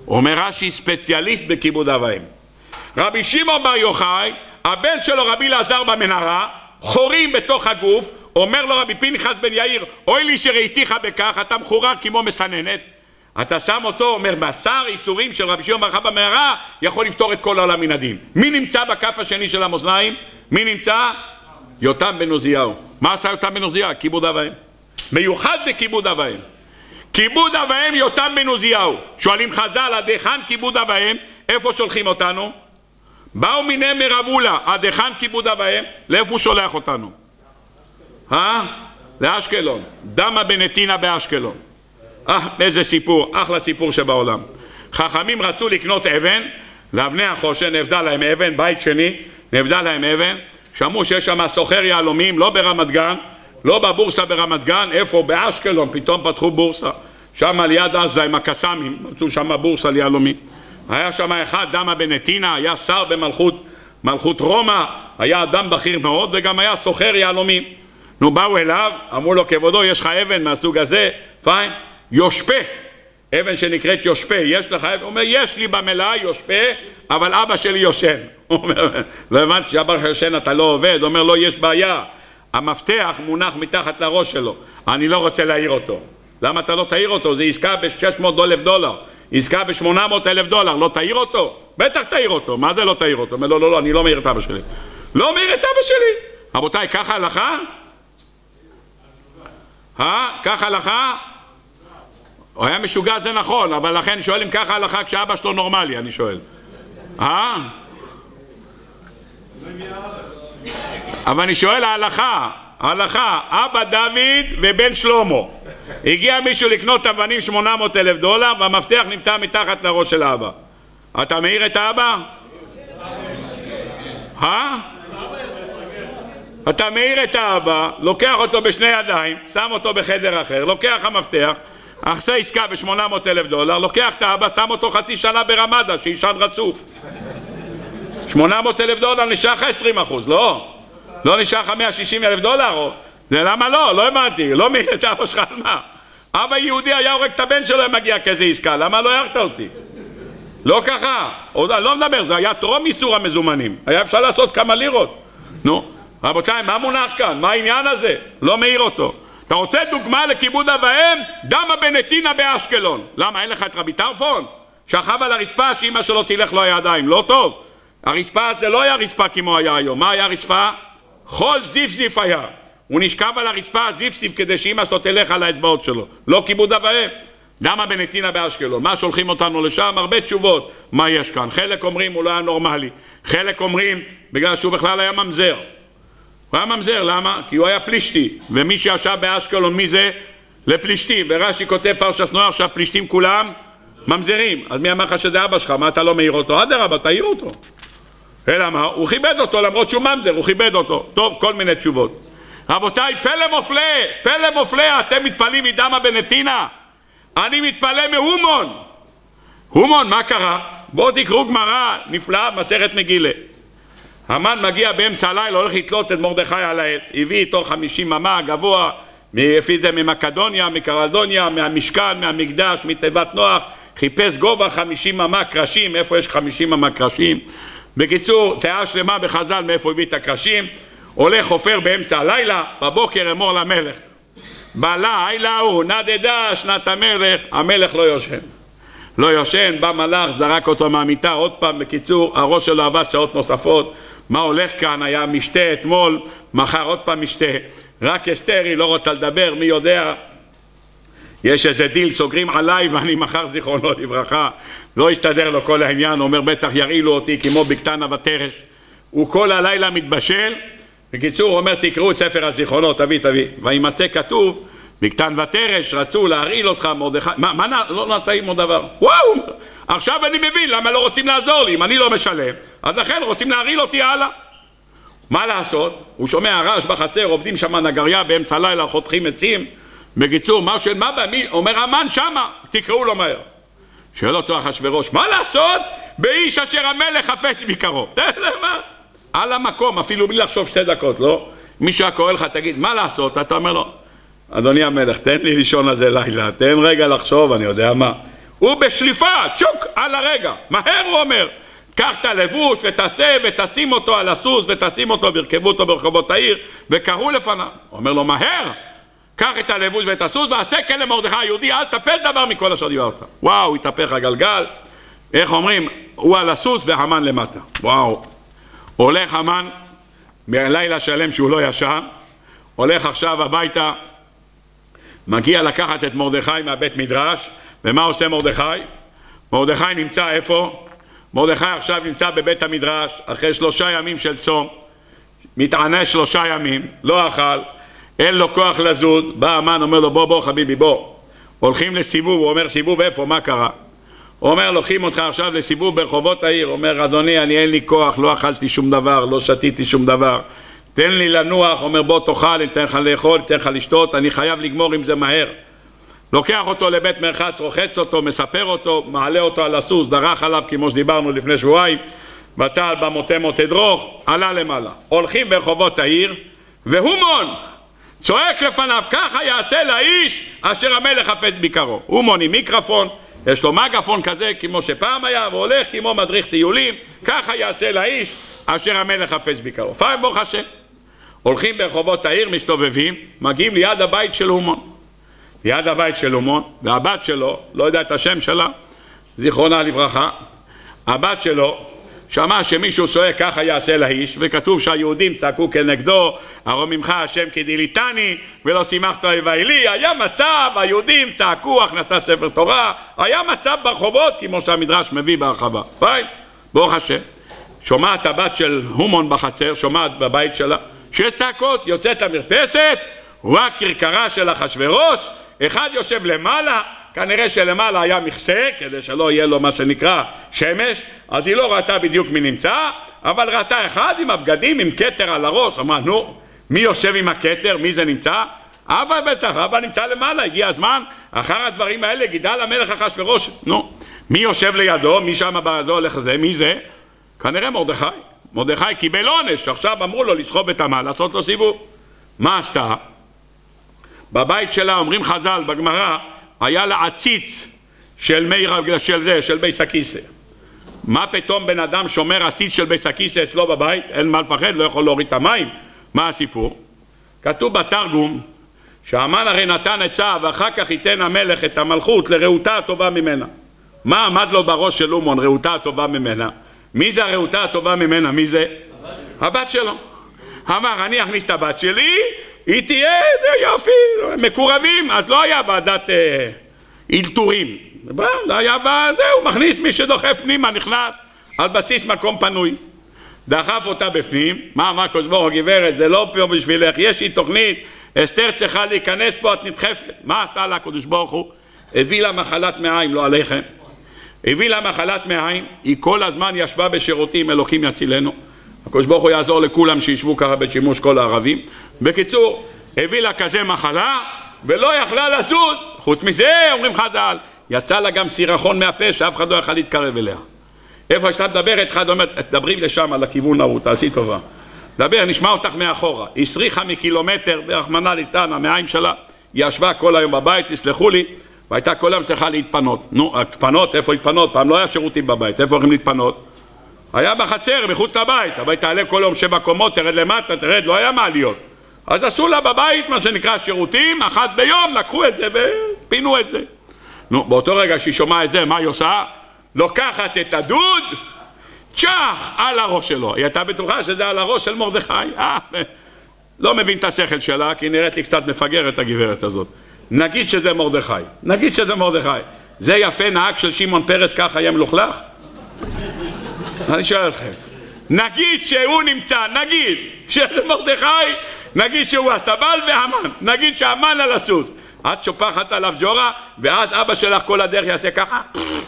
אומר רש"י, ספציאליסט בכיבוד אב ואם. רבי שמעון בר יוחאי, הבן שלו רבי אלעזר במנהרה, חורים בתוך הגוף, אומר לו רבי פנחס בן יאיר, אוי לי שראיתיך בכך, אתה מחורר כמו מסננת. אתה שם אותו, אומר, בשר איסורים של רבי שמעון בר יוחאי במנהרה, יכול לפתור את כל העולם מן הדין. מי נמצא בכף השני של המאזניים? מי נמצא? יותם בן עוזיהו. מה עשה יותם בן עוזיהו? כיבוד אב ואם. מיוחד בכיבוד אב ואם. כיבוד אב ואם יותם בן עוזיהו. שואלים חז"ל, עד היכן כיבוד אב ואם? איפה שולחים אותנו? באו מיני מרבולה, עד היכן כיבוד אב ואם? לאיפה הוא שולח אותנו? אה? לאשקלון. דמה בנתינה באשקלון. אה, איזה סיפור, אחלה סיפור שבעולם. חכמים רצו לקנות אבן, לאבני החושן, נבדה להם אבן, בית שני, נבדה להם אבן, שמעו שיש שם סוחר יהלומים, לא ברמת גן, לא בבורסה ברמת גן, איפה? באשקלון, פתאום פתחו בורסה. שם על יד עזה עם הקסאמים, מצאו שם בורסה ליהלומים. היה שם אחד, דמה בנתינה, היה שר במלכות, מלכות רומא, היה אדם בכיר מאוד, וגם היה סוחר יהלומים. נו, באו אליו, אמרו לו, כבודו, יש לך אבן מהסוג הזה? פיין, יושפה, אבן שנקראת יושפה, יש לך אבן? הוא אומר, יש לי במלאה יושפה, אבל אבא שלי יושן. הוא אומר, לא הבנתי שאבא שלי יושן, אתה לא עובד? הוא אומר, לא, יש בעיה, המפתח מונח מתחת לראש שלו, אני לא רוצה להעיר אותו. למה אתה לא תעיר אותו? זה עסקה ב-שש מאות אלף דולר, עסקה ב-שמונה מאות אלף דולר, לא תעיר אותו? בטח תעיר אותו. מה זה לא תעיר אותו? הוא אומר, לא, לא, לא, אני לא מעיר את אבא שלי. לא מעיר את אבא שלי. רבותיי, ככה הלכה? אה? ככה הלכה? הוא היה משוגע, זה נכון, אבל לכן שואלים ככה הלכה כשאבא שלו נורמלי, אני שואל. אה? אבל אני שואל ההלכה, ההלכה, אבא דוד ובן שלמה. הגיע מישהו לקנות אבנים שמונה מאות אלף דולר, והמפתח נמצא מתחת לראש של האבא. אתה מעיר את האבא? אה? אתה מעיר את האבא, לוקח אותו בשני ידיים, שם אותו בחדר אחר, לוקח המפתח, עושה עסקה ב-שמונה מאות אלף דולר, לוקח את האבא, שם אותו חצי שנה ברמדה, שישן רצוף. שמונה מאות אלף דולר נשאר לך עשרים אחוז, לא? לא נשאר לך מאה ושישים אלף דולר? זה למה לא? לא הבנתי, לא מעיר את האבא שלך על מה? אבא יהודי היה הורג את הבן שלו אם מגיע כזה עסקה, למה לא הערת אותי? לא ככה, לא מדבר, זה היה טרום איסור המזומנים, היה אפשר לעשות כמה לירות. נו, רבותיי, מה מונח כאן? מה העניין הזה? לא מעיר אותו. אתה רוצה דוגמה לכיבוד אב ואם? דמה בנתינה באשקלון. למה? אין לך את רבי טרפון? שכב על הרצפה שאמא שלו תלך לו הידיים, לא טוב. הרצפה זה לא היה רצפה כמו היה היום. מה היה רצפה? חול זיף זיף היה. הוא נשכב על הרצפה זיף זיף כדי שאמא שלו תלך על האצבעות שלו. לא כיבוד אב ואם. דמה בנתינה באשקלון. מה שולחים אותנו לשם? הרבה תשובות. מה יש כאן? חלק אומרים הוא לא היה נורמלי. חלק אומרים בגלל שהוא בכלל היה ממזר. הוא היה ממזר, למה? כי הוא היה פלישתי, ומי שישב באשקלון, מי זה? לפלישתים, ורש"י כותב פרשת נוח שהפלישתים כולם ממזרים. אז מי אמר לך שזה אבא שלך? מה אתה לא מעיר אותו? אדרבה, תעיר אותו. אלא מה? הוא כיבד אותו, למרות שהוא ממזר, הוא כיבד אותו. טוב, כל מיני תשובות. רבותיי, פלא מופלא, פלא מופלא, אתם מתפלאים מדמה בנתינה? אני מתפלא מהומון. הומון, מה קרה? בואו תקראו גמרא נפלאה, מסכת מגילה. המן מגיע באמצע הלילה, הולך לתלות את מרדכי על העץ, הביא איתו חמישים אמה גבוה, לפי זה ממקדוניה, מקרלדוניה, מהמשכן, מהמקדש, מתיבת נוח, חיפש גובה חמישים אמה קרשים, איפה יש חמישים אמה קרשים? בקיצור, צאה שלמה בחז"ל מאיפה הביא את הקרשים, הולך חופר באמצע הלילה, בבוקר אמור למלך. בלילה הוא נדדה שנת המלך, המלך לא יושן. לא יושן, בא מלאך, זרק אותו מהמיטה, עוד פעם, בקיצור, הראש שלו עבד שעות נוספות. מה הולך כאן? היה משתה אתמול, מחר עוד פעם משתה. רק אסתרי לא רוצה לדבר, מי יודע? יש איזה דיל, סוגרים עליי ואני מחר זיכרונו לברכה. לא הסתדר לו כל העניין, אומר בטח ירעילו אותי כמו בקתנה ותרש. הוא כל הלילה מתבשל. בקיצור, אומר תקראו את ספר הזיכרונות, תביא תביא. וימצא כתוב, בקתן ותרש רצו להרעיל אותך מרדכי. מה, מה לא נעשה עם עוד דבר? וואו! עכשיו אני מבין למה לא רוצים לעזור לי. אם אני לא משלם, אז לכן רוצים להרעיל אותי הלאה. מה לעשות? הוא שומע רעש בחסר, עובדים שם נגריה באמצע הלילה, חותכים עצים. בקיצור, מה של מה במי? אומר המן שמה, תקראו לו מהר. שואל אותו אחשוורוש, מה לעשות? באיש אשר המלך חפץ מקרוב. תראה מה? על המקום, אפילו בלי לחשוב שתי דקות, לא? מישהו הקורא לך, תגיד, מה לעשות? אתה אומר לו, אדוני המלך, תן לי לישון על זה לילה, תן רגע לחשוב, אני יודע מה. הוא בשליפה, צ'וק, על הרגע, מהר הוא אומר, קח את הלבוש ותעשה ותשים אותו על הסוס ותשים אותו ורכבו אותו ברחובות העיר וקראו לפניו. הוא אומר לו, מהר, קח את הלבוש ואת הסוס ועשה כן למרדכי היהודי, אל תפל דבר מכל אשר דיברת. וואו, התהפך הגלגל, איך אומרים, הוא על הסוס והמן למטה. וואו, הולך המן מלילה שלם שהוא לא ישן, הולך עכשיו הביתה, מגיע לקחת את מרדכי מהבית מדרש, ומה עושה מרדכי? מרדכי נמצא איפה? מרדכי עכשיו נמצא בבית המדרש, אחרי שלושה ימים של צום, מתענה שלושה ימים, לא אכל, אין לו כוח לזוז, בא המן, אומר לו בוא בוא חביבי בוא, הולכים לסיבוב, הוא אומר סיבוב איפה, מה קרה? הוא אומר לוקחים אותך עכשיו לסיבוב ברחובות העיר, הוא אומר אדוני אני אין לי כוח, לא אכלתי שום דבר, לא שתיתי שום דבר, תן לי לנוח, אומר בוא תאכל, אני אתן לך לאכול, אתן לך לשתות, אני חייב לגמור עם זה מהר. לוקח אותו לבית מרחץ, רוחץ אותו, מספר אותו, מעלה אותו על הסוס, דרך עליו כמו שדיברנו לפני שבועיים, ותעל במותי מות אדרוך, עלה למעלה. הולכים ברחובות העיר, והומון צועק לפניו, ככה יעשה לאיש אשר המלך חפץ ביקרו. הומון עם מיקרופון, יש לו מגפון כזה כמו שפעם היה, והולך כמו מדריך טיולים, ככה יעשה לאיש אשר המלך חפץ ביקרו. פעם ברוך השם. הולכים ברחובות העיר, מסתובבים, מגיעים ליד הבית של הומון. ליד הבית של הומון, והבת שלו, לא יודע את השם שלה, זיכרונה לברכה, הבת שלו שמע שמישהו צועק ככה יעשה לאיש, וכתוב שהיהודים צעקו כנגדו, הרוממך השם כדיליתני ולא שימחת אויבי לי. היה מצב, היהודים צעקו הכנסת ספר תורה, היה מצב ברחובות כמו שהמדרש מביא בהרחבה. פיין, ברוך השם. שומעת הבת של הומון בחצר, שומעת בבית שלה, שיש צעקות, יוצאת למרפסת, רק כרכרה של אחשוורוש, אחד יושב למעלה, כנראה שלמעלה היה מכסה, כדי שלא יהיה לו מה שנקרא שמש, אז היא לא ראתה בדיוק מי נמצא, אבל ראתה אחד עם הבגדים, עם כתר על הראש, אמרה, נו, מי יושב עם הכתר, מי זה נמצא? אבא בטח, אבא נמצא למעלה, הגיע הזמן, אחר הדברים האלה, גידל המלך אחשוורוש, נו, מי יושב לידו, מי שם בעדו הולך לזה, מי זה? כנראה מרדכי. מרדכי קיבל עונש, עכשיו אמרו לו לסחוב את המן, לעשות לו סיבוב. מה עשתה? בבית שלה, אומרים חז"ל בגמרא, היה לה עציץ של מי של זה, של בית הכיסא. מה פתאום בן אדם שומר עציץ של בית הכיסא אצלו בבית? אין מה לפחד, לא יכול להוריד את המים. מה הסיפור? כתוב בתרגום שהמן הרי נתן עצה ואחר כך ייתן המלך את המלכות לרעותה הטובה ממנה. מה עמד לו בראש של הומון, רעותה הטובה ממנה? מי זה הרעותה הטובה ממנה? מי זה? הבת שלו. אמר אני אכניס את הבת שלי, היא תהיה יופי, מקורבים, אז לא היה ועדת אה, אילתורים, היה זהו, מכניס מי שדוחף פנימה, נכנס על בסיס מקום פנוי, דחף אותה בפנים. מה אמר הקדוש ברוך הוא, גברת, זה לא פה בשבילך, יש לי תוכנית, אסתר צריכה להיכנס פה, את נדחפת. מה עשה לה הקדוש ברוך הוא? הביא לה מחלת מעיים, לא עליכם, הביא לה מחלת מעיים, היא כל הזמן ישבה בשירותים, אלוקים יצילנו, הקדוש ברוך הוא יעזור לכולם שישבו ככה בשימוש כל הערבים. בקיצור, הביא לה כזה מחלה ולא יכלה לזוז. חוץ מזה, אומרים חז"ל, יצא לה גם סירחון מהפה שאף אחד לא יכל להתקרב אליה. איפה שאתה מדבר, אחד אומר, תדברי לשם על הכיוון ההוא, תעשי טובה. דבר, נשמע אותך מאחורה. הסריחה מקילומטר, ברחמנא ליצלן, המעיים שלה, היא ישבה כל היום בבית, תסלחו לי, והייתה כל היום צריכה להתפנות. נו, להתפנות, איפה להתפנות? פעם לא היה שירותים בבית, איפה הולכים להתפנות? היה בחצר, מחוץ לבית, אבל תעלה כל יום שבע קומות, תרד למטה, תרד, לא היה מעליות. אז עשו לה בבית מה שנקרא שירותים, אחת ביום, לקחו את זה ופינו את זה. נו, באותו רגע שהיא שומעה את זה, מה היא עושה? לוקחת את הדוד, צ'ח, על הראש שלו. היא הייתה בטוחה שזה על הראש של מרדכי. אה, לא מבין את השכל שלה, כי היא נראית לי קצת מפגרת הגברת הזאת. נגיד שזה מרדכי, נגיד שזה מרדכי. זה יפה נהג של שמעון פרס ככה היה מלוכלך? אני שואל אתכם, נגיד שהוא נמצא, נגיד שזה מרדכי, נגיד שהוא הסבל והמן, נגיד שהמן על הסוס, את שופחת עליו ג'ורה, ואז אבא שלך כל הדרך יעשה ככה?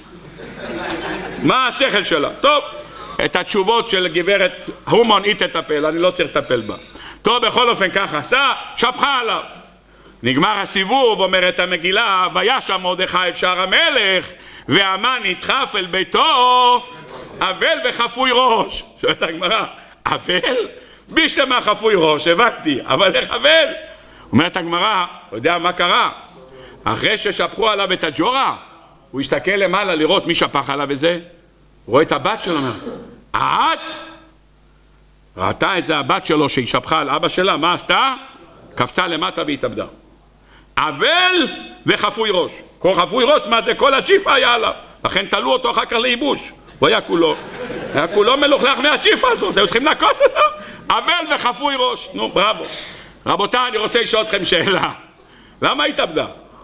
מה השכל שלה? טוב, את התשובות של גברת הומון היא תטפל, אני לא צריך לטפל בה. טוב, בכל אופן ככה עשה, שפחה עליו. נגמר הסיבוב, אומרת המגילה, וישם מרדכי את שער המלך, והמן נדחף אל ביתו, אבל וחפוי ראש. שואלת הגמרא, אבל? בשלמה חפוי ראש, הבנתי, אבל איך אבל? אומרת הגמרא, אתה יודע מה קרה? אחרי ששפכו עליו את הג'ורה, הוא הסתכל למעלה לראות מי שפך עליו וזה, הוא רואה את הבת שלו, אומר, את? ראתה איזה הבת שלו שהיא שפכה על אבא שלה, מה עשתה? קפצה למטה והתאבדה. אבל וחפוי ראש. כל חפוי ראש, מה זה? כל הצ'יפה היה עליו. לכן תלו אותו אחר כך לייבוש. הוא היה כולו, היה כולו מלוכלך מהצ'יפה הזאת, היו צריכים לקות אותו. אבל וחפוי ראש. נו, בראבו. רבותיי, אני רוצה לשאול אתכם שאלה. למה התאבדה?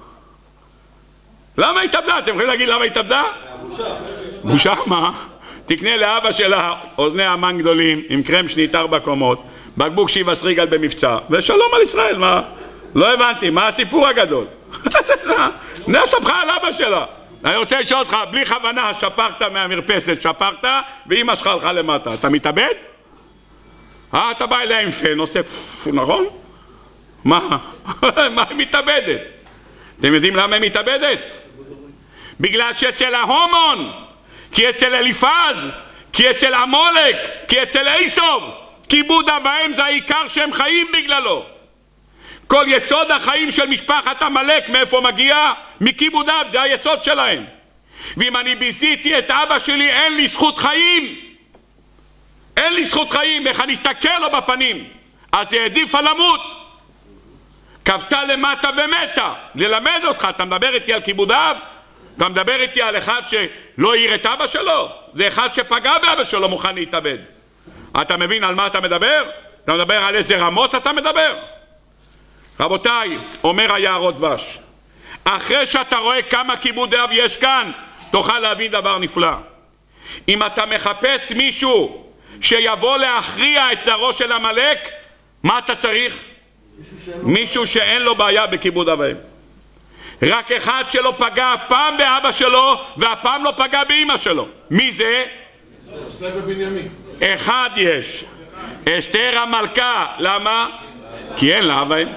למה התאבדה? אתם יכולים להגיד למה התאבדה? בושה. בושה מה? תקנה לאבא שלה אוזני המן גדולים עם קרם שנית ארבע קומות, בקבוק שיבה סריגל במבצע, ושלום על ישראל. מה? לא הבנתי, מה הסיפור הגדול? נספחה על אבא שלה. אני רוצה לשאול אותך, בלי כוונה שפרת מהמרפסת, שפרת, ואמא שלך הלכה למטה. אתה מתאבד? אה, אתה בא אליה עם פן, עושה פפפ, נכון? מה? מה היא מתאבדת? אתם יודעים למה היא מתאבדת? בגלל שאצל ההומון, כי אצל אליפז, כי אצל עמולק, כי אצל איסוב, כיבוד אב ואם זה העיקר שהם חיים בגללו. כל יסוד החיים של משפחת עמלק, מאיפה מגיע? מכיבוד אב, זה היסוד שלהם. ואם אני ביזיתי את אבא שלי, אין לי זכות חיים. אין לי זכות חיים, איך אני אסתכל לו בפנים? אז היא העדיפה למות. קפצה למטה ומתה. ללמד אותך, אתה מדבר איתי על כיבוד אב? אתה מדבר איתי על אחד שלא העיר את אבא שלו? זה אחד שפגע באבא שלו מוכן להתאבד. אתה מבין על מה אתה מדבר? אתה מדבר על איזה רמות אתה מדבר? רבותיי, אומר היערות דבש, אחרי שאתה רואה כמה כיבוד אב יש כאן, תוכל להבין דבר נפלא. אם אתה מחפש מישהו שיבוא להכריע את זרעו של עמלק, מה אתה צריך? מישהו שאין לו בעיה בכיבוד אב ואם. רק אחד שלא פגע פעם באבא שלו והפעם לא פגע באמא שלו. מי זה? יוסף ובנימין. אחד יש, אסתר המלכה. למה? כי אין לה אב ואם.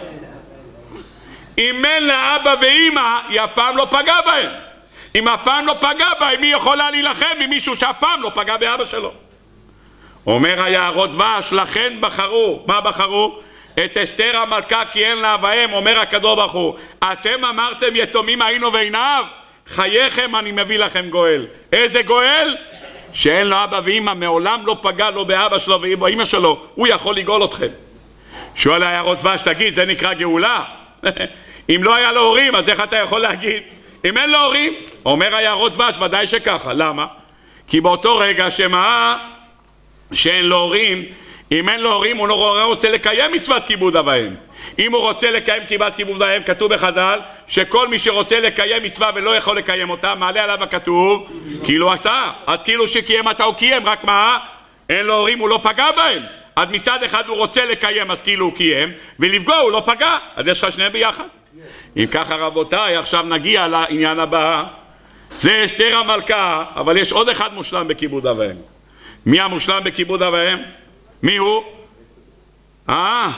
אם אין לה אבא ואמא, היא הפעם לא פגע בהם. אם הפעם לא פגע בהם, היא יכולה להילחם עם מישהו שהפעם לא פגע באבא שלו. אומר היערות דבש, לכן בחרו. מה בחרו? את אסתר המלכה כי אין לה אב ואם. אומר הקדוש ברוך הוא, אתם אמרתם יתומים היינו ועיניו, חייכם אני מביא לכם גואל. איזה גואל? שאין לו אבא ואמא, מעולם לא פגע לו באבא שלו ואמא שלו, הוא יכול לגאול אתכם. שואל היערות דבש, תגיד, זה נקרא גאולה? אם לא היה לו הורים, אז איך אתה יכול להגיד? אם אין לו הורים, אומר היערות דבש, ודאי שככה. למה? כי באותו רגע שמה שאין לו הורים, אם אין לו הורים, הוא לא רוצה לקיים מצוות כיבוד אב ואם. אם הוא רוצה לקיים מצוות כיבוד אב ואם, כתוב בחז"ל שכל מי שרוצה לקיים מצווה ולא יכול לקיים אותה, מעלה עליו הכתוב כאילו עשה. אז כאילו שקיים אתה הוא קיים, רק מה? אין לו הורים, הוא לא פגע בהם. אז מצד אחד הוא רוצה לקיים, אז כאילו הוא קיים, ולפגוע הוא לא פגע, אז יש לך שניהם ביחד. אם ככה רבותיי, עכשיו נגיע לעניין הבא. זה אסתר המלכה, אבל יש עוד אחד מושלם בכיבוד אב ואם. מי המושלם בכיבוד אב ואם? מי הוא? אה?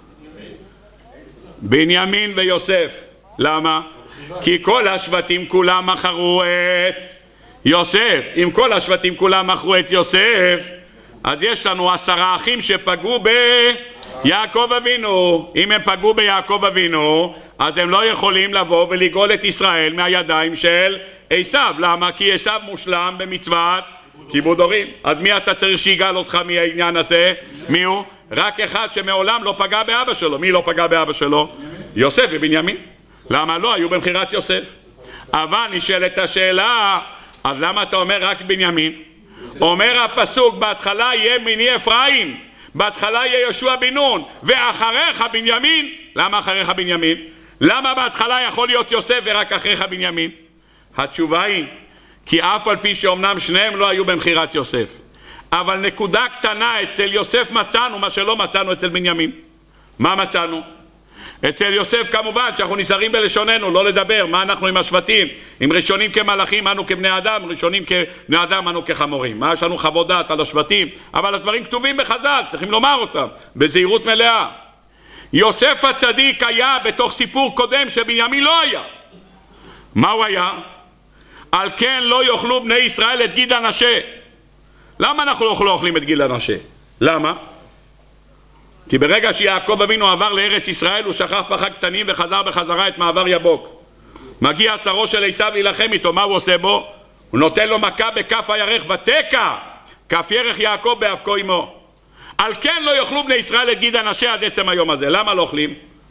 בנימין ויוסף. למה? כי כל השבטים כולם מכרו את יוסף. אם כל השבטים כולם מכרו את יוסף, אז יש לנו עשרה אחים שפגעו ביעקב אבינו. אם הם פגעו ביעקב אבינו, אז הם לא יכולים לבוא ולגאול את ישראל מהידיים של עשיו. למה? כי עשיו מושלם במצוות כיבוד הורים. אז מי אתה צריך שיגאל אותך מהעניין הזה? מי הוא? רק אחד שמעולם לא פגע באבא שלו. מי לא פגע באבא שלו? יוסף ובנימין. למה לא? היו במחירת יוסף. אבל נשאלת השאלה, אז למה אתה אומר רק בנימין? אומר הפסוק, בהתחלה יהיה מיני אפרים, בהתחלה יהיה יהושע בן נון, ואחריך בנימין. למה אחריך בנימין? למה בהתחלה יכול להיות יוסף ורק אחריך בנימין? התשובה היא, כי אף על פי שאומנם שניהם לא היו במחירת יוסף, אבל נקודה קטנה, אצל יוסף מצאנו מה שלא מצאנו אצל בנימין. מה מצאנו? אצל יוסף כמובן שאנחנו נזהרים בלשוננו לא לדבר מה אנחנו עם השבטים, אם ראשונים כמלאכים אנו כבני אדם, ראשונים כבני אדם אנו כחמורים. מה יש לנו חוות דעת על השבטים? אבל הדברים כתובים בחז"ל, צריכים לומר אותם בזהירות מלאה. יוסף הצדיק היה בתוך סיפור קודם שבנימין לא היה. מה הוא היה? על כן לא יאכלו בני ישראל את גיד הנשה. למה אנחנו לא אוכלים את גיד הנשה? למה? כי ברגע שיעקב אבינו עבר לארץ ישראל הוא שכח פחד קטנים וחזר בחזרה את מעבר יבוק. מגיע שרו של עשיו להילחם איתו, מה הוא עושה בו? הוא נותן לו מכה בכף הירך, ותקע כף ירך יעקב באבקו עמו. על כן לא יאכלו בני ישראל את גיד אנשי עד עצם היום הזה. למה לא אוכלים?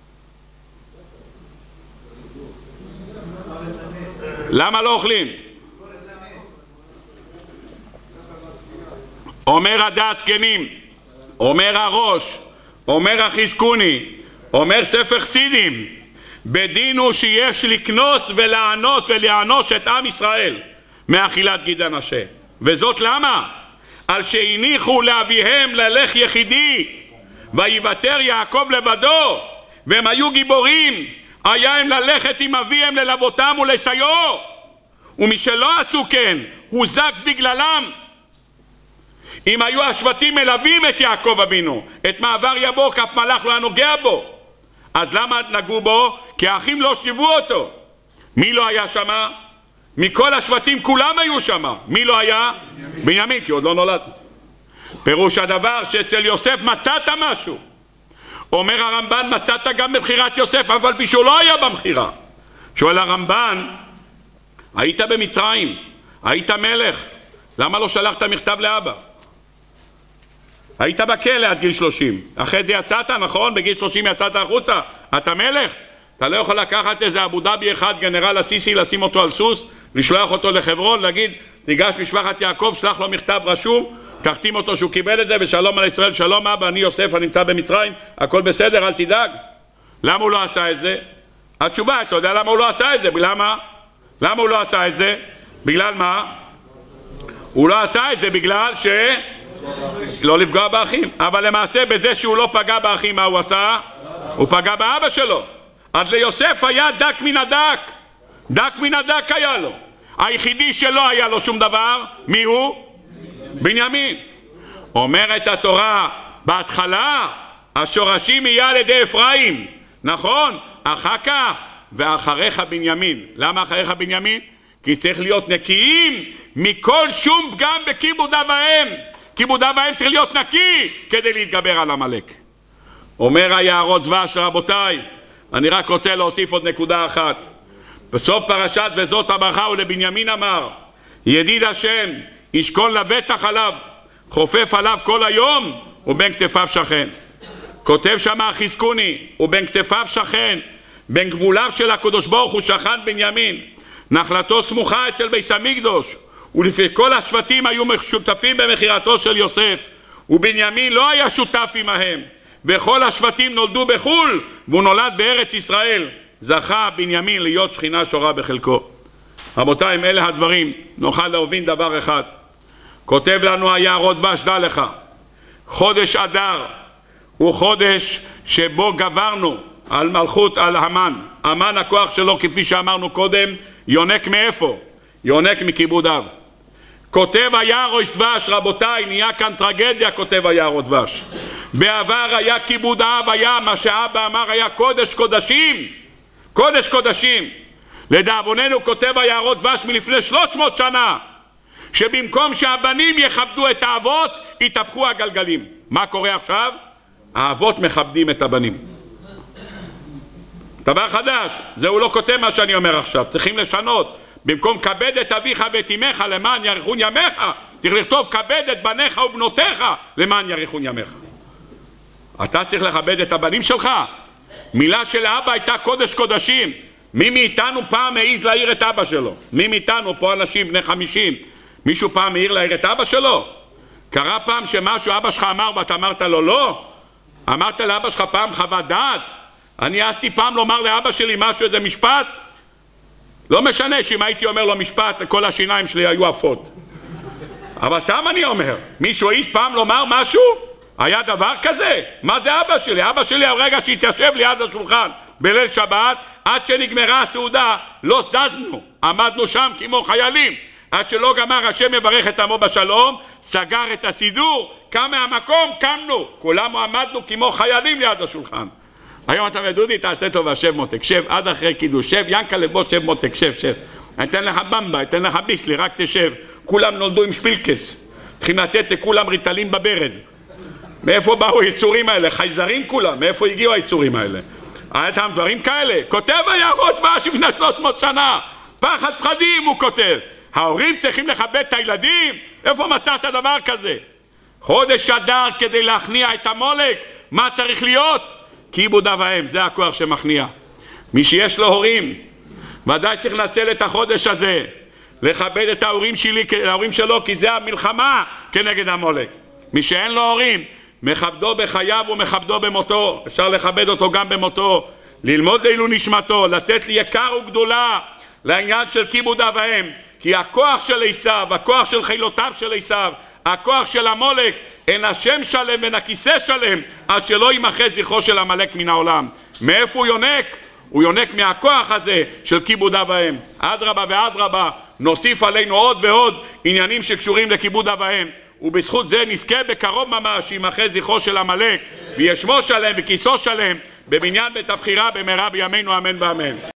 למה לא אוכלים? אומר הדס זקנים, אומר הראש, אומר החזקוני, אומר ספר חסידים, בדין הוא שיש לקנוס ולענות ולענוש את עם ישראל מאכילת גיד אנשי. וזאת למה? על שהניחו לאביהם ללך יחידי ויוותר יעקב לבדו, והם היו גיבורים, היה הם ללכת עם אביהם ללוותם ולסייעו, ומשלא עשו כן הוזק בגללם. אם היו השבטים מלווים את יעקב אבינו, את מעבר יבוק אף מלאך לא היה נוגע בו, אז למה נגעו בו? כי האחים לא שיבו אותו. מי לא היה שמה? מכל השבטים כולם היו שמה. מי לא היה? בנימין, בנימין, כי עוד לא נולד. פירוש הדבר שאצל יוסף מצאת משהו. אומר הרמב"ן, מצאת גם בבחירת יוסף, אבל בשביל לא היה במחירה. שואל הרמב"ן, היית במצרים, היית מלך, למה לא שלחת מכתב לאבא? היית בכלא עד גיל שלושים, אחרי זה יצאת, נכון? בגיל שלושים יצאת החוצה, אתה מלך, אתה לא יכול לקחת איזה אבו דאבי אחד, גנרל הסיסי, לשים אותו על סוס, לשלוח אותו לחברון, להגיד, תיגש משפחת יעקב, שלח לו מכתב רשום, תחתים אותו שהוא קיבל את זה, ושלום על ישראל, שלום אבא, אני יוסף, אני נמצא במצרים, הכל בסדר, אל תדאג. למה הוא לא עשה את זה? התשובה, אתה יודע למה הוא לא עשה את זה? למה? למה הוא לא עשה את זה? בגלל מה? הוא לא עשה את זה בגלל ש... לא לפגוע באחים. אבל למעשה בזה שהוא לא פגע באחים, מה הוא עשה? הוא פגע באבא שלו. אז ליוסף היה דק מן הדק. דק מן הדק היה לו. היחידי שלא היה לו שום דבר, מי הוא? בנימין. אומרת התורה, בהתחלה השורשים יהיה על ידי אפרים, נכון? אחר כך ואחריך בנימין. למה אחריך בנימין? כי צריך להיות נקיים מכל שום פגם בכיבוד אב ואם. כיבוד אב ואם צריך להיות נקי כדי להתגבר על עמלק. אומר היערות דבש, רבותיי, אני רק רוצה להוסיף עוד נקודה אחת. בסוף פרשת וזאת הברכה ולבנימין אמר, ידיד השם ישכון לבטח עליו, חופף עליו כל היום ובין כתפיו שכן. כותב שם החזקוני, ובין כתפיו שכן, בין גבוליו של הקדוש ברוך הוא שכן בנימין, נחלתו סמוכה אצל בית המקדוש, ולפי כל השבטים היו שותפים במכירתו של יוסף, ובנימין לא היה שותף עמהם, וכל השבטים נולדו בחול והוא נולד בארץ ישראל. זכה בנימין להיות שכינה שורה בחלקו. רבותיי, אם אלה הדברים נוכל להבין דבר אחד. כותב לנו היערות דבש, דע לך, חודש אדר הוא חודש שבו גברנו על מלכות, על המן. המן הכוח שלו, כפי שאמרנו קודם, יונק מאיפה? יונק מכיבוד אב. כותב היערות דבש, רבותיי, נהיה כאן טרגדיה. כותב היערות דבש, בעבר היה כיבוד אב, היה מה שאבא אמר, היה קודש קודשים, קודש קודשים. לדאבוננו, כותב היערות דבש מלפני שלוש מאות שנה, שבמקום שהבנים יכבדו את האבות, יתהפכו הגלגלים. מה קורה עכשיו? האבות מכבדים את הבנים. דבר חדש, זהו לא כותב מה שאני אומר עכשיו, צריכים לשנות. במקום כבד את אביך ואת אמך למען יאריכון ימיך, צריך לכתוב כבד את בניך ובנותיך למען יאריכון ימיך. אתה צריך לכבד את הבנים שלך. מילה של אבא הייתה קודש קודשים. מי מאיתנו פעם העיז להעיר את אבא שלו? מי מאיתנו, פה אנשים בני חמישים, מישהו פעם העיר להעיר את אבא שלו? קרה פעם שמשהו אבא שלך אמר ואתה אמרת לו לא? אמרת לאבא שלך פעם חוות דעת? אני העזתי פעם לומר לאבא שלי משהו, איזה משפט? לא משנה שאם הייתי אומר לו משפט כל השיניים שלי היו עפות, אבל סתם אני אומר, מישהו העז פעם לומר משהו? היה דבר כזה? מה זה אבא שלי? אבא שלי הרגע שהתיישב ליד השולחן בליל שבת, עד שנגמרה הסעודה לא זזנו, עמדנו שם כמו חיילים, עד שלא גמר השם מברך את עמו בשלום, סגר את הסידור, קם מהמקום, קמנו, כולנו עמדנו כמו חיילים ליד השולחן. היום אתה מדודי, תעשה טובה, שב מותק, שב עד אחרי קידוש, שב ינקה לבוא, שב מותק, שב, שב. אני אתן לך במבה, אתן לך ביסלי, רק תשב. כולם נולדו עם שפילקס, צריכים לתת לכולם ריטלין בברז. מאיפה באו היצורים האלה? חייזרים כולם, מאיפה הגיעו היצורים האלה? היה שם דברים כאלה. כותב היערות דבש לפני שלוש מאות שנה. פחד פחדים הוא כותב. ההורים צריכים לכבד את הילדים? איפה מצאת דבר כזה? חודש אדר כדי להכניע את המולק, מה צריך להיות? כיבוד אב ואם, זה הכוח שמכניע. מי שיש לו הורים, ודאי צריך לנצל את החודש הזה, לכבד את ההורים שלי, ההורים שלו, כי זה המלחמה כנגד המולק. מי שאין לו הורים, מכבדו בחייו ומכבדו במותו, אפשר לכבד אותו גם במותו, ללמוד לעילוי נשמתו, לתת לי יקר וגדולה לעניין של כיבוד אב ואם, כי הכוח של עשיו, הכוח של חילותיו של עשיו, הכוח של המולק, אין השם שלם ואין הכיסא שלם, עד שלא יימחה זכרו של המלך מן העולם. מאיפה הוא יונק? הוא יונק מהכוח הזה של כיבוד אב ואם. אדרבה ואדרבה, נוסיף עלינו עוד ועוד עניינים שקשורים לכיבוד אב ואם, ובזכות זה נזכה בקרוב ממש שימחה זכרו של המלך, ויהיה שמו שלם וכיסו שלם בבניין בית הבחירה במהרה בימינו אמן ואמן.